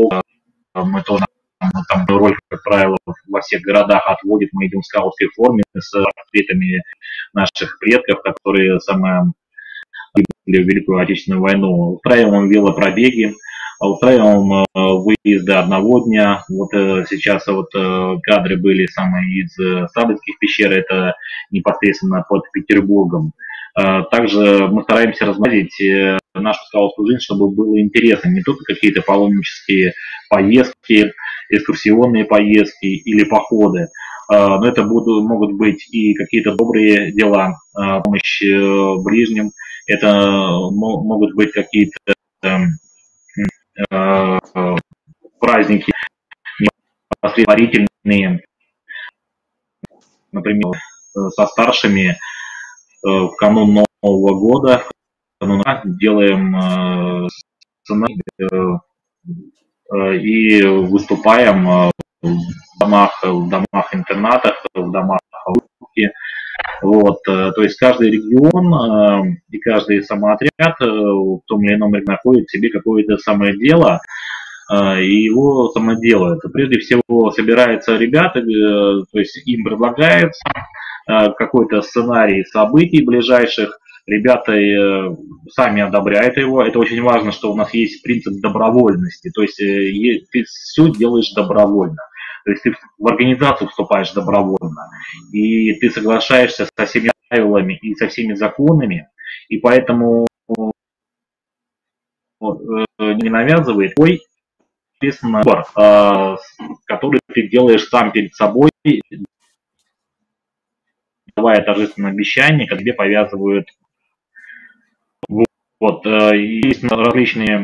Speaker 5: Мы тоже мы там роль, как правило, во всех городах отводит. Мы идем в скаутской форме с портретами наших предков, которые самое в Великую Отечественную войну. Устраиваем велопробеги, устраиваем выезды одного дня. Вот сейчас вот кадры были самые из Саблинских пещер, это непосредственно под Петербургом. Также мы стараемся разнообразить нашу скаутскую жизнь, чтобы было интересно. Не только какие-то паломнические поездки, экскурсионные поездки или походы, но это будут, могут быть и какие-то добрые дела, помощь ближним. Это могут быть какие-то э, праздники непосредственные, например, со старшими э, в канун Нового года, в канун делаем э, сценарий э, и выступаем э, в домах, в домах-интернатах, в домах выставки. Вот, то есть каждый регион э, и каждый самоотряд э, в том или ином регионе находит в себе какое-то самое дело э, и его самоделает. Прежде всего собираются ребята, э, то есть им предлагается э, какой-то сценарий событий ближайших, ребята э, сами одобряют его. Это очень важно, что у нас есть принцип добровольности, то есть э, ты все делаешь добровольно. То есть ты в организацию вступаешь добровольно, и ты соглашаешься со всеми правилами и со всеми законами, И поэтому не навязывает твой, естественно, выбор, который ты делаешь сам перед собой, давая торжественное обещание, как тебе повязывают. Вот, есть различные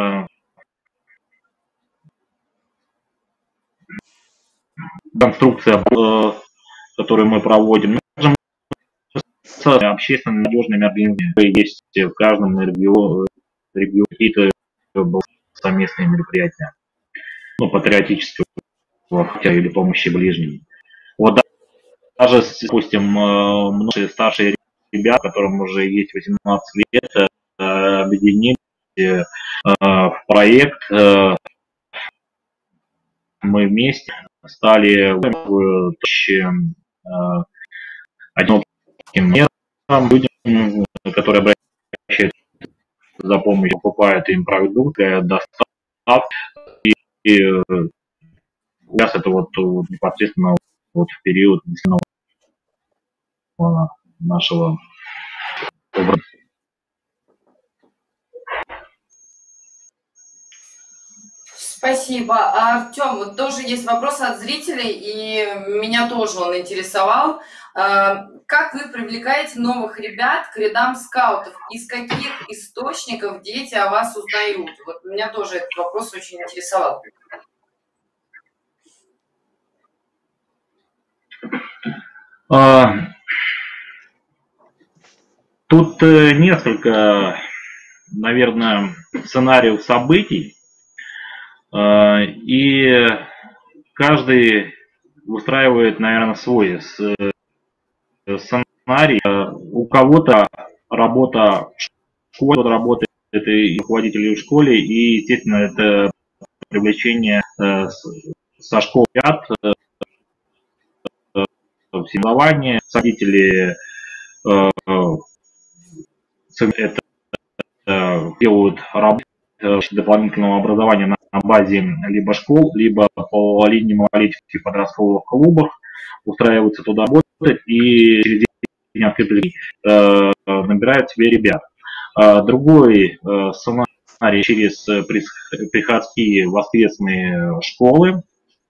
Speaker 5: конструкции, которые мы проводим. С общественно надежными организациями есть в каждом регионе, регионе какие-то совместные мероприятия, ну, патриотического или помощи ближним. Вот даже, допустим, многие старшие ребята, которым уже есть восемнадцать лет, объединились в проект. Мы вместе стали одиноким людям, которые обращаются за помощью, покупают им продукты, доставку. И, и сейчас это вот непосредственно вот в период нашего образа.
Speaker 4: Спасибо. Артем, вот тоже есть вопрос от зрителей, и меня тоже он интересовал. Как вы привлекаете новых ребят к рядам скаутов? Из каких источников дети о вас узнают? Вот меня тоже этот вопрос очень интересовал.
Speaker 5: Тут несколько, наверное, сценариев событий. И каждый устраивает, наверное, свой сценарий. У кого-то работа в школе, кто-то работает и руководитель в школе, и, естественно, это привлечение со школ ряд, соревнования, родители это делают работу дополнительного образования на базе либо школ, либо по линии малолетних подростковых клубов, устраиваются туда работать и через день открытых э, набирают себе ребят. А другой э, сценарий через приходские воскресные школы.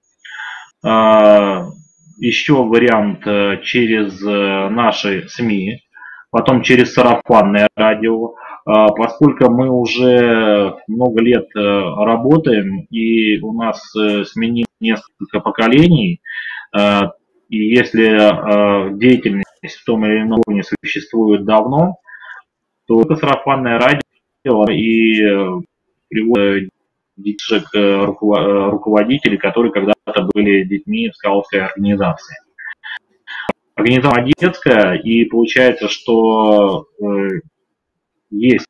Speaker 5: А, еще вариант через наши СМИ, потом через сарафанное радио. Поскольку мы уже много лет работаем и у нас сменилось несколько поколений, и если деятельность в том или ином уровне существует давно, то это сарафанное радио и приводит детишек руководителей, которые когда-то были детьми в скаутской организации. Организация детская, и получается, что есть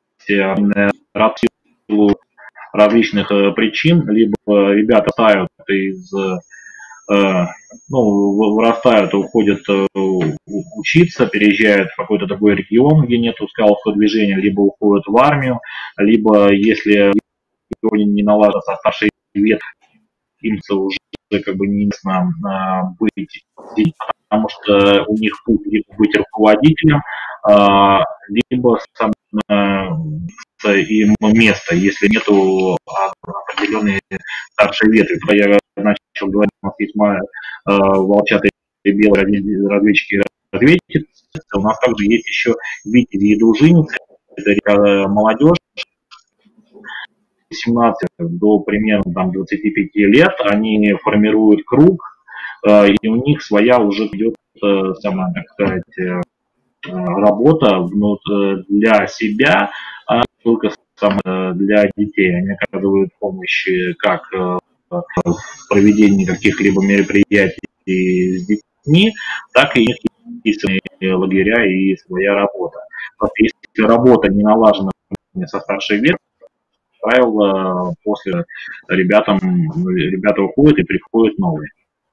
Speaker 5: различных причин, либо ребята тают из, ну, вырастают, уходят учиться, переезжают в какой-то другой регион, где нет скаутского движения, либо уходят в армию, либо если в регионе не налаживается старший век, им уже как бы неинтересно быть, потому что у них путь либо быть руководителем, либо сам им место, если нету определенной старшей ветви. Я начал говорить, у нас есть волчатые белые разведчики, разведчицы, у нас также есть еще витязи и дружинницы, это молодежь, семнадцати до примерно там, двадцати пяти лет, они формируют круг, и у них своя уже идет, сама, так сказать, работа для себя, а только для детей. Они оказывают помощь как в проведении каких-либо мероприятий с детьми, так и есть лагеря и своя работа. Просто если работа не налажена со старшей ветви, как правило, после ребятам, ребята уходят и приходят новые.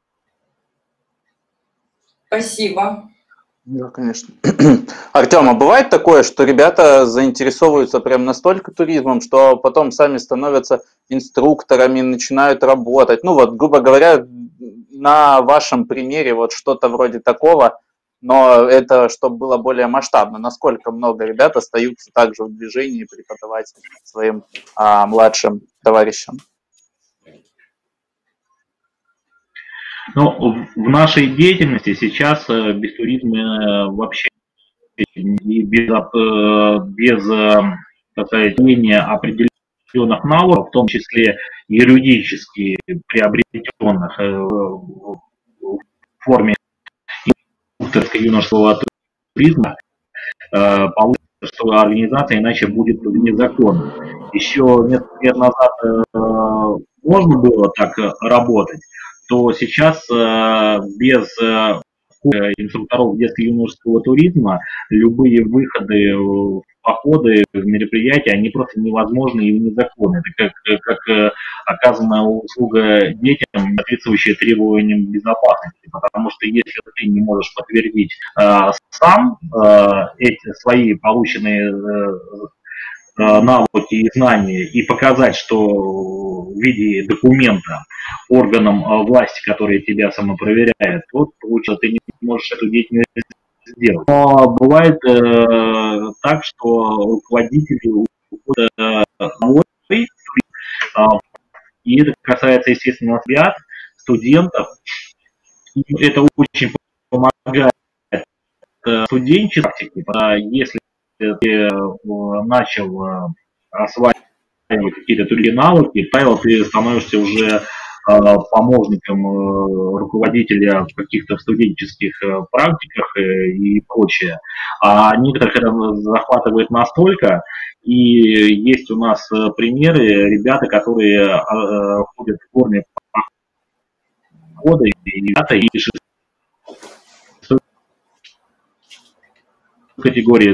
Speaker 4: Спасибо.
Speaker 6: Да, конечно. Артем, а бывает такое, что ребята заинтересовываются прям настолько туризмом, что потом сами становятся инструкторами, начинают работать? Ну вот, грубо говоря, на вашем примере вот что-то вроде такого но это чтобы было более масштабно. Насколько много ребят остаются также в движении преподавать своим а, младшим товарищам?
Speaker 5: Ну, в нашей деятельности сейчас без туризма вообще и без, без так сказать, имения определенных навыков, в том числе юридически приобретенных в форме юношеского туризма, получится, что организация иначе будет незаконна. Еще несколько лет назад можно было так работать, то сейчас без инструкторов детско-юношеского туризма любые выходы в походы, в мероприятия, они просто невозможны и незаконны. Это как, как оказанная услуга детям, соответствующая требованиям безопасности. Потому что если ты не можешь подтвердить э, сам э, эти свои полученные э, навыки и знания и показать, что в виде документа органам э, власти, которые тебя самопроверяют, вот получается, ты не можешь эту деятельность сделать. Но бывает э, так, что руководители уходят э, э, и это касается, естественно, ребят, студентов. И это очень помогает э, студенчеству, если ты начал осваивать какие-то другие навыки, правило, ты становишься уже помощником руководителя в каких-то студенческих практиках и прочее. А некоторых это захватывает настолько, и есть у нас примеры, ребята, которые ходят в форме похода, и ребята и шестой категории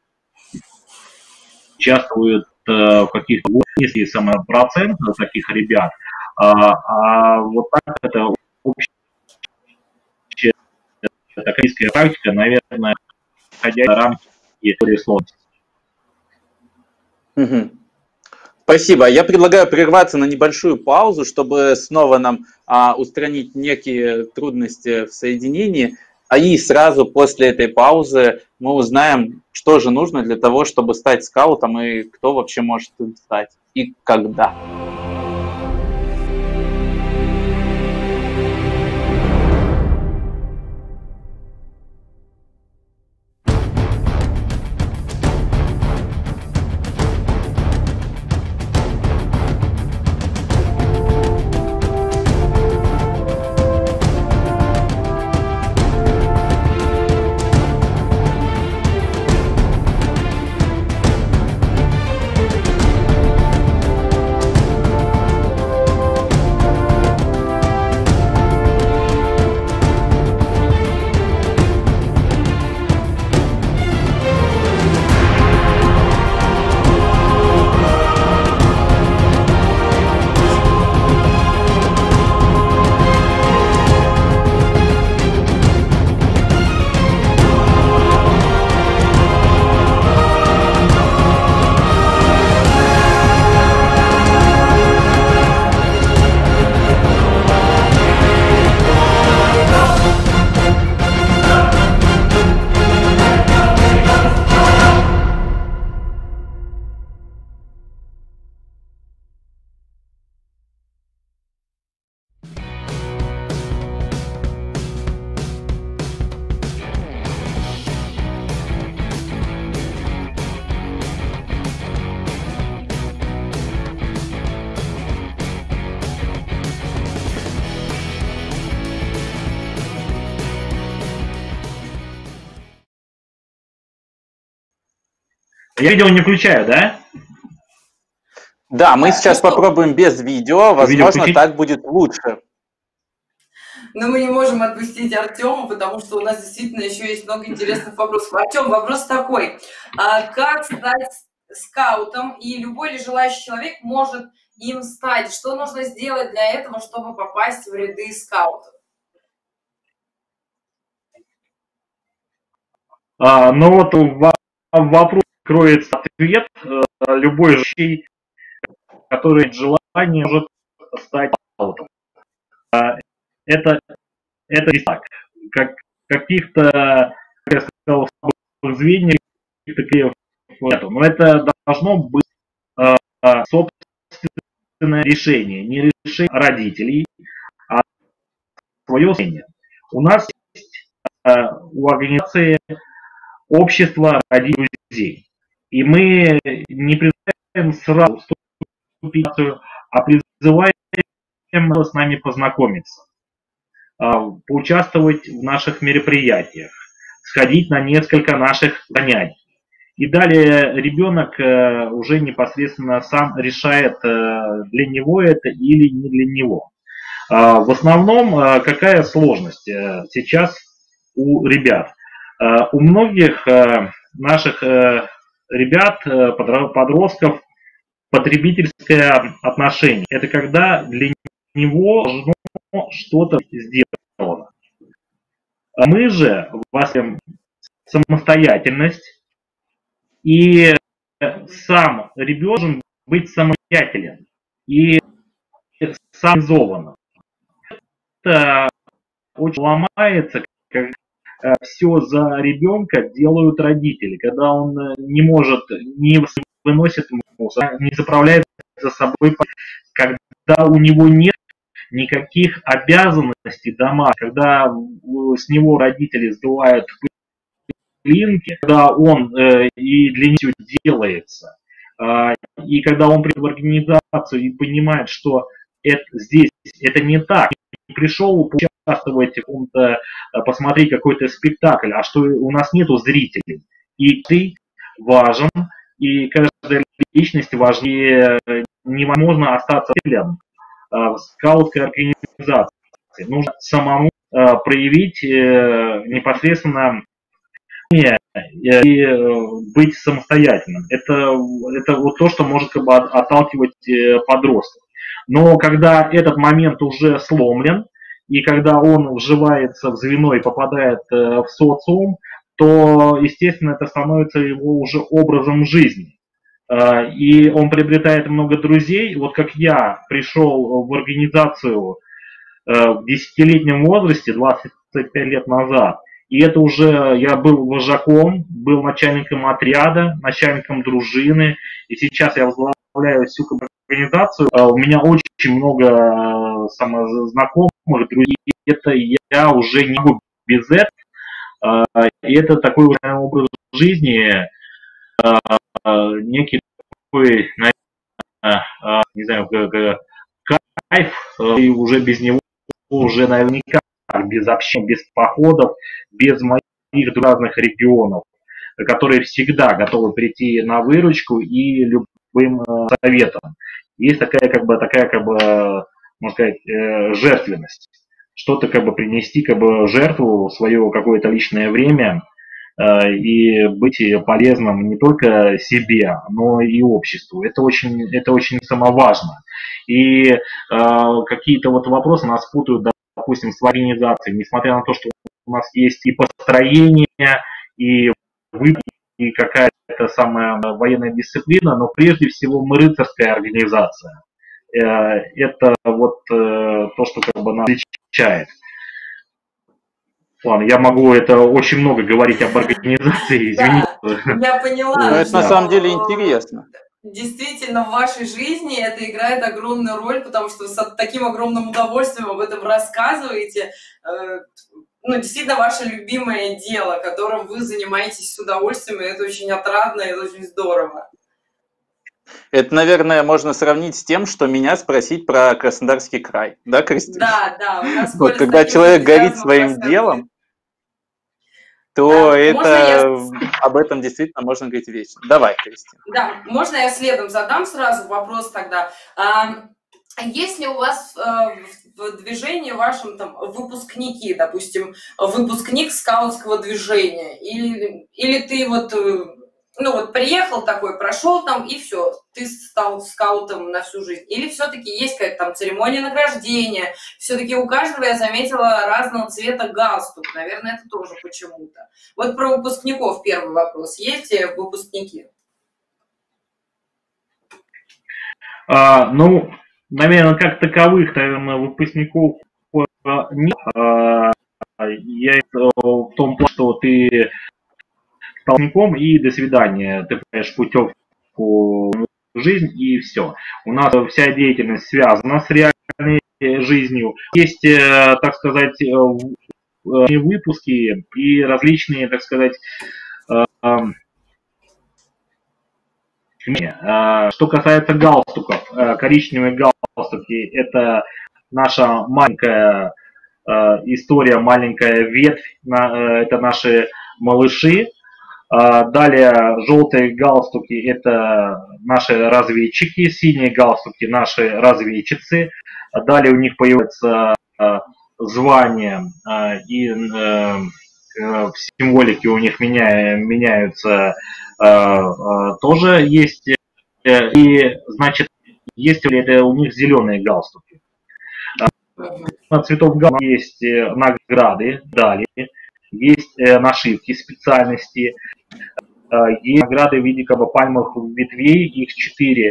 Speaker 5: участвуют в каких-то, если самый процент таких ребят, а, а вот так это общая такая практика, наверное, входя в рамки теории сложности.
Speaker 6: Угу. Спасибо. Я предлагаю прерваться на небольшую паузу, чтобы снова нам а, устранить некие трудности в соединении. А и сразу после этой паузы мы узнаем, что же нужно для того, чтобы стать скаутом, и кто вообще может им стать, и когда.
Speaker 5: Я видео не включаю, да?
Speaker 6: Да, мы сейчас попробуем без видео, возможно, видео так будет лучше.
Speaker 4: Но мы не можем отпустить Артема, потому что у нас действительно еще есть много интересных вопросов. Артем, вопрос такой. А как стать скаутом? И любой ли желающий человек может им стать? Что нужно сделать для этого, чтобы попасть в ряды скаутов?
Speaker 5: А, ну вот в вопрос кроется ответ. Любой желающий, который желание может стать скаутом. Это, это не так. Как каких-то, как я сказал, слабых звеньев, таких нету. Но это должно быть э, собственное решение, не решение родителей, а свое решение. У нас есть э, у организации общество родителей друзей. И мы не призываем сразу вступить, а призываем с нами познакомиться, поучаствовать в наших мероприятиях, сходить на несколько наших занятий. И далее ребенок уже непосредственно сам решает, для него это или не для него. В основном, какая сложность сейчас у ребят? У многих наших ребят, подростков, потребительское отношение. Это когда для него должно что-то сделано. Мы же воспитываем самостоятельность, и сам ребенок должен быть самостоятелен и самоорганизованным. Это очень ломается, когда все за ребенка делают родители, когда он не может, не выносит мусор, не заправляет за собой, когда у него нет никаких обязанностей дома, когда с него родители сдувают пылинки, когда он э, и для него делается, э, и когда он приходит в организацию и понимает, что это, здесь это не так, не пришел поучаствовать в каком-то, посмотреть какой-то спектакль, а что у нас нету зрителей, и ты важен, и каждая личность важнее, невозможно остаться зрителем в скаутской организации. Нужно самому проявить непосредственно и быть самостоятельным. Это, это вот то, что может как бы отталкивать подростков. Но когда этот момент уже сломлен, и когда он вживается в звено и попадает в социум, то, естественно, это становится его уже образом жизни. И он приобретает много друзей. Вот как я пришел в организацию в десятилетнем возрасте, двадцать пять лет назад, и это уже я был вожаком, был начальником отряда, начальником дружины, и сейчас я возглавляю всю организацию. У меня очень много знакомых, друзей, это я уже не могу без этого. И это такой образ жизни, некий такой, не знаю, кайф, и уже без него уже наверняка, без общения, без походов, без моих разных регионов, которые всегда готовы прийти на выручку и любым советом. Есть такая, как бы, такая, как бы, можно сказать, жертвенность. Что-то как бы принести, как бы, жертву, свое какое-то личное время и быть полезным не только себе, но и обществу. Это очень, это очень самоважно. И э, какие-то вот вопросы нас путают, допустим, с организацией, несмотря на то, что у нас есть и построение, и выпуск, и какая-то самая военная дисциплина, но прежде всего мы рыцарская организация. Э, это вот э, то, что как бы нас отличает. Ладно, я могу это очень много говорить об организации, извините.
Speaker 4: Да, я поняла.
Speaker 6: Но это на самом деле интересно.
Speaker 4: Действительно, в вашей жизни это играет огромную роль, потому что вы с таким огромным удовольствием об этом рассказываете. Ну, действительно, ваше любимое дело, которым вы занимаетесь с удовольствием, и это очень отрадно, и это очень здорово.
Speaker 6: Это, наверное, можно сравнить с тем, что меня спросить про Краснодарский край. Да, Кристина?
Speaker 4: Да, да. У нас
Speaker 6: вот, когда человек горит своим делом, то да, это я... об этом действительно можно говорить вечно. Давай, Кристина.
Speaker 4: Да, можно я следом задам сразу вопрос тогда. А, есть ли у вас а, в движении вашем там выпускники, допустим, выпускник скаутского движения? Или, или ты вот, ну вот приехал такой, прошел там и все, ты стал скаутом на всю жизнь? Или все-таки есть какая-то там церемония награждения? Все-таки у каждого, я заметила, разного цвета галстук. Наверное, это тоже почему-то. Вот про выпускников первый вопрос. Есть выпускники?
Speaker 5: А, ну, наверное, как таковых, наверное, выпускников нет. А, я, в том плане, что ты стал учеником и до свидания, ты получаешь путевку в жизнь и все. У нас вся деятельность связана с реальной жизнью. Есть, так сказать, выпуски и различные, так сказать, что касается галстуков, коричневые галстуки, это наша маленькая история, маленькая ветвь, это наши малыши. Далее желтые галстуки – это наши разведчики, синие галстуки – наши разведчицы. Далее у них появляется звание, и в символике у них меня, меняются, тоже есть. И, значит, есть ли это у них зеленые галстуки. На цветов галстука есть награды, далее есть нашивки специальности, есть награды в виде как бы пальмовых ветвей, их четыре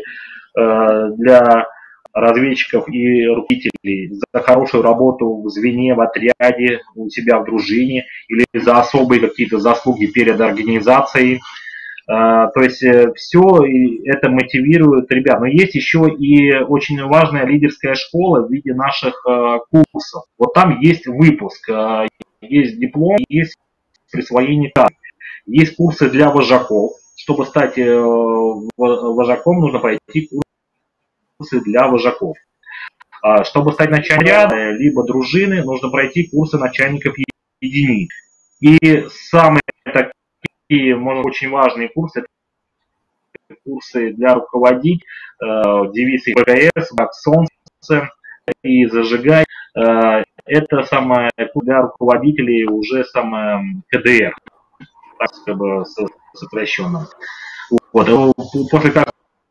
Speaker 5: для разведчиков и руководителей за хорошую работу в звене, в отряде, у себя в дружине или за особые какие-то заслуги перед организацией. То есть все это мотивирует ребят. Но есть еще и очень важная лидерская школа в виде наших курсов. Вот там есть выпуск, есть диплом, есть присвоение кадров. Есть курсы для вожаков. Чтобы стать вожаком, нужно пройти курсы для вожаков. Чтобы стать начальником ряда, либо дружины, нужно пройти курсы начальников единиц. И самые такие, может, очень важные курсы, это курсы для руководить, девиз ВКС, как солнце и зажигай. Это самое для руководителей уже самое КДР, так как бы сокращенно. Вот. После каждого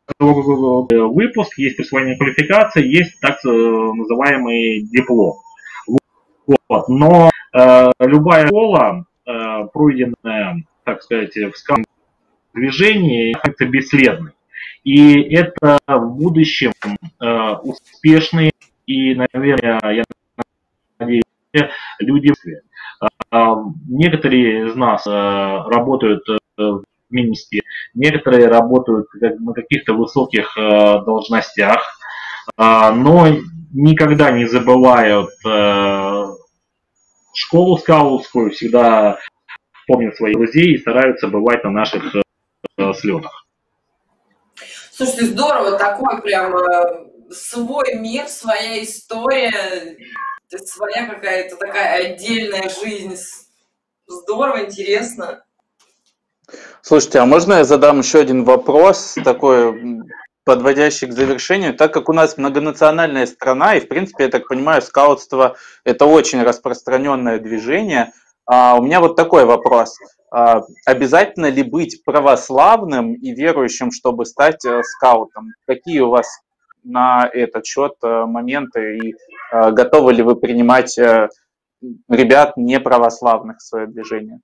Speaker 5: выпуск есть присвоение квалификации, есть так называемый диплом. Вот. Но э, любая школа, э, пройденная, так сказать, в скалном движении, это бесследной. И это в будущем э, успешные и, наверное, я надеюсь, люди. Э, некоторые из нас э, работают э, в министерстве, некоторые работают на каких-то высоких э, должностях, э, но никогда не забывают э, школу скаутскую, всегда помнят своих друзей и стараются бывать на наших э, слетах.
Speaker 4: Слушайте, здорово, такой прям э, свой мир, своя история, своя какая-то такая отдельная жизнь. Здорово, интересно.
Speaker 6: Слушайте, а можно я задам еще один вопрос, такой подводящий к завершению? Так как у нас многонациональная страна, и, в принципе, я так понимаю, скаутство – это очень распространенное движение, а у меня вот такой вопрос. А обязательно ли быть православным и верующим, чтобы стать скаутом? Какие у вас на этот счет моменты, и готовы ли вы принимать ребят неправославных в свое движение?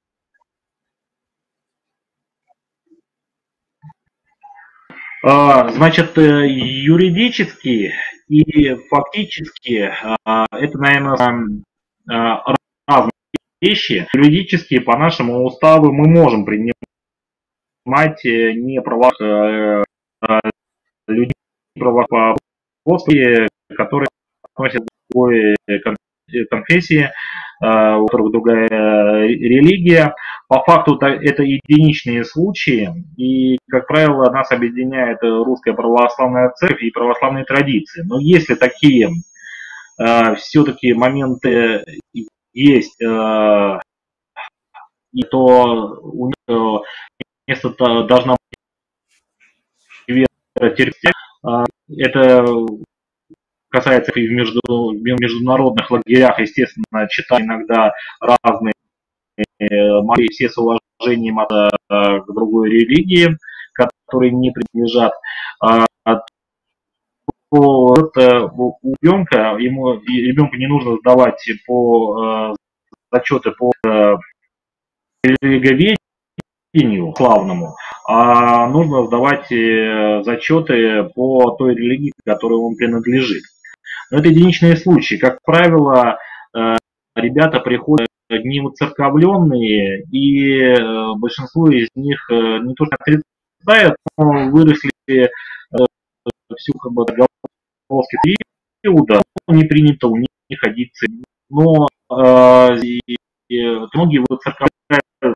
Speaker 5: Значит, юридически и фактически это, наверное, разные вещи. Юридически по нашему уставу мы можем принимать неправославных людей, которые относятся к другой конфессии, у которых другая религия. По факту это единичные случаи, и, как правило, нас объединяет русская православная церковь и православные традиции. Но если такие э, все-таки моменты есть, э, то у них э, место должна быть вера терпения. Э, это касается и в, между, в международных лагерях, естественно, читать иногда разные мои все с уважением от, к другой религии, которые не принадлежат. У ребенка, ему ребенку не нужно сдавать по зачеты по религоведению славному, а нужно сдавать зачеты по той религии, к которой он принадлежит. Но это единичные случаи. Как правило, ребята приходят не воцерковленные, и э, большинство из них э, не то что отрицают, но выросли э, всю как бы доголовский периода, не принято у них ходить, но э, и, и многие воцерковляют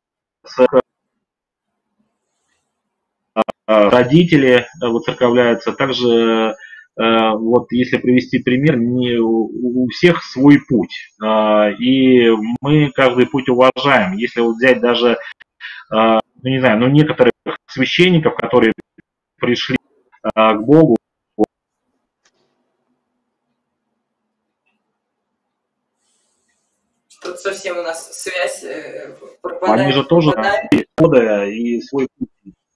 Speaker 5: родители воцерковляются, также вот если привести пример, не у всех свой путь, и мы каждый путь уважаем. Если вот взять даже, ну не знаю, ну некоторых священников, которые пришли к Богу.
Speaker 4: Тут совсем у нас связь пропадает.
Speaker 5: Они же тоже года и свой путь.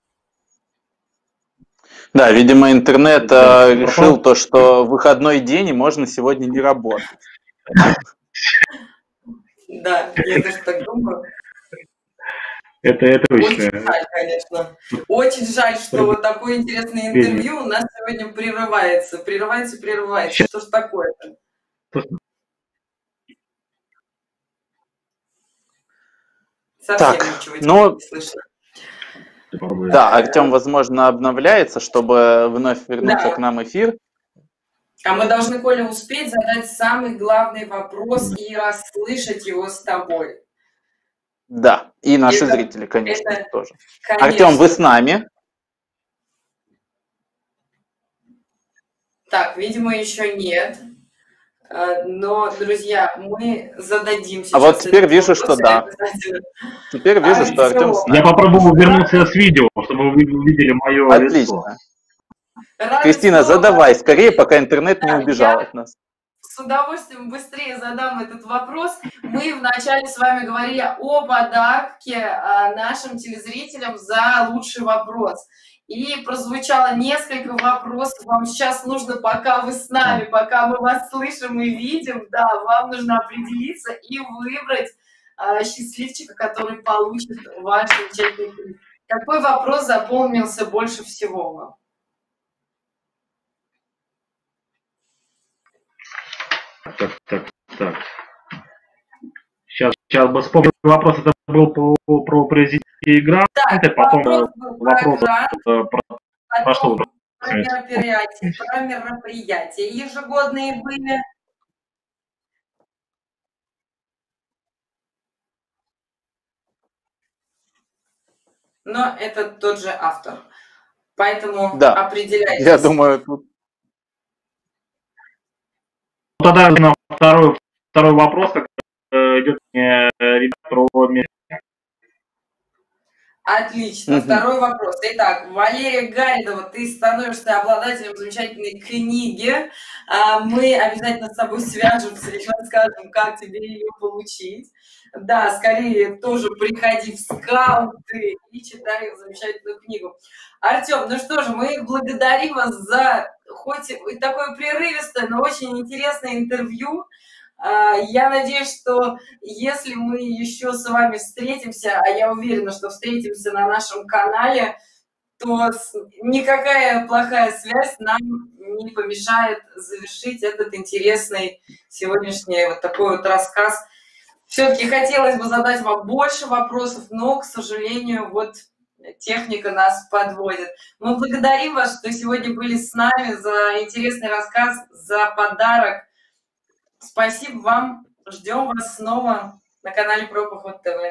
Speaker 6: Да, видимо, интернет э, решил то, что выходной день и можно сегодня не работать.
Speaker 4: Да, я тоже так думаю.
Speaker 5: Это, это точно.
Speaker 4: Очень жаль, конечно. Очень жаль, что вот такое интересное интервью у нас сегодня прерывается. Прерывается, прерывается. Что ж такое-то?
Speaker 6: Так, ну, да, Артем, возможно, обновляется, чтобы вновь вернуться
Speaker 4: да.
Speaker 6: к нам эфир.
Speaker 4: А мы должны, Коля, успеть задать самый главный вопрос и расслышать его с тобой.
Speaker 6: Да, и наши
Speaker 4: это,
Speaker 6: зрители, конечно,
Speaker 4: это,
Speaker 6: тоже.
Speaker 4: конечно.
Speaker 6: Артем, вы с нами?
Speaker 4: Так, видимо, еще нет. Но, друзья, мы зададим сейчас.
Speaker 6: А вот теперь вижу, что да. Теперь вижу, а, что Артем с нами.
Speaker 5: Я попробую вернуться с видео, чтобы вы увидели мое
Speaker 6: Отлично.
Speaker 5: лицо.
Speaker 6: Отлично. Кристина, задавай скорее, пока интернет не убежал от нас.
Speaker 4: С удовольствием быстрее задам этот вопрос. Мы вначале с вами говорили о подарке нашим телезрителям за лучший вопрос. И прозвучало несколько вопросов. Вам сейчас нужно, пока вы с нами, пока мы вас слышим и видим, да, вам нужно определиться и выбрать э, счастливчика, который получит ваш замечательный приз. Какой вопрос запомнился больше всего вам?
Speaker 5: Так, так, так. Сейчас, сейчас бы вспомнил вопрос, это был по, про президента гранты,
Speaker 4: так,
Speaker 5: потом
Speaker 4: вопрос,
Speaker 5: вопрос
Speaker 4: грант,
Speaker 5: про, про что?
Speaker 4: Про мероприятия, про мероприятия ежегодные были. Но это тот же автор. Поэтому
Speaker 6: да.
Speaker 4: определяйтесь.
Speaker 6: Я думаю, тут...
Speaker 5: Тогда второй, второй вопрос, как идет ребят про
Speaker 4: Отлично. Mm-hmm. Второй вопрос. Итак, Валерия Гаридова, ты становишься обладателем замечательной книги. Мы обязательно с тобой свяжемся и расскажем, как тебе ее получить. Да, скорее тоже приходи в скауты и читай замечательную книгу. Артем, ну что же, мы благодарим вас за хоть и такое прерывистое, но очень интересное интервью. Я надеюсь, что если мы еще с вами встретимся, а я уверена, что встретимся на нашем канале, то никакая плохая связь нам не помешает завершить этот интересный сегодняшний вот такой вот рассказ. Все-таки хотелось бы задать вам больше вопросов, но, к сожалению, вот техника нас подводит. Мы благодарим вас, что сегодня были с нами, за интересный рассказ, за подарок. Спасибо вам. Ждем вас снова на канале Про Поход ТВ.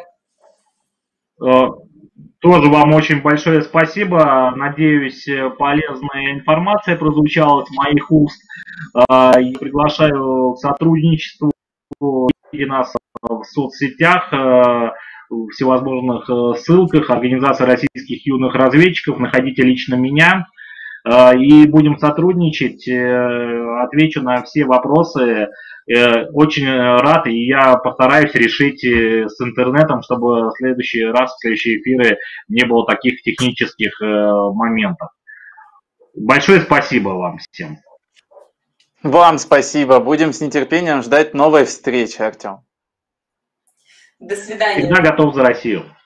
Speaker 5: Тоже вам очень большое спасибо. Надеюсь, полезная информация прозвучала с моих уст. Я приглашаю к сотрудничеству и нас в соцсетях, в всевозможных ссылках. Организация российских юных разведчиков. Находите лично меня. И будем сотрудничать. Отвечу на все вопросы. Очень рад, и я постараюсь решить с интернетом, чтобы в следующий раз, в следующие эфиры не было таких технических моментов. Большое спасибо вам всем.
Speaker 6: Вам спасибо. Будем с нетерпением ждать новой встречи, Артем.
Speaker 4: До свидания.
Speaker 5: Всегда готов за Россию.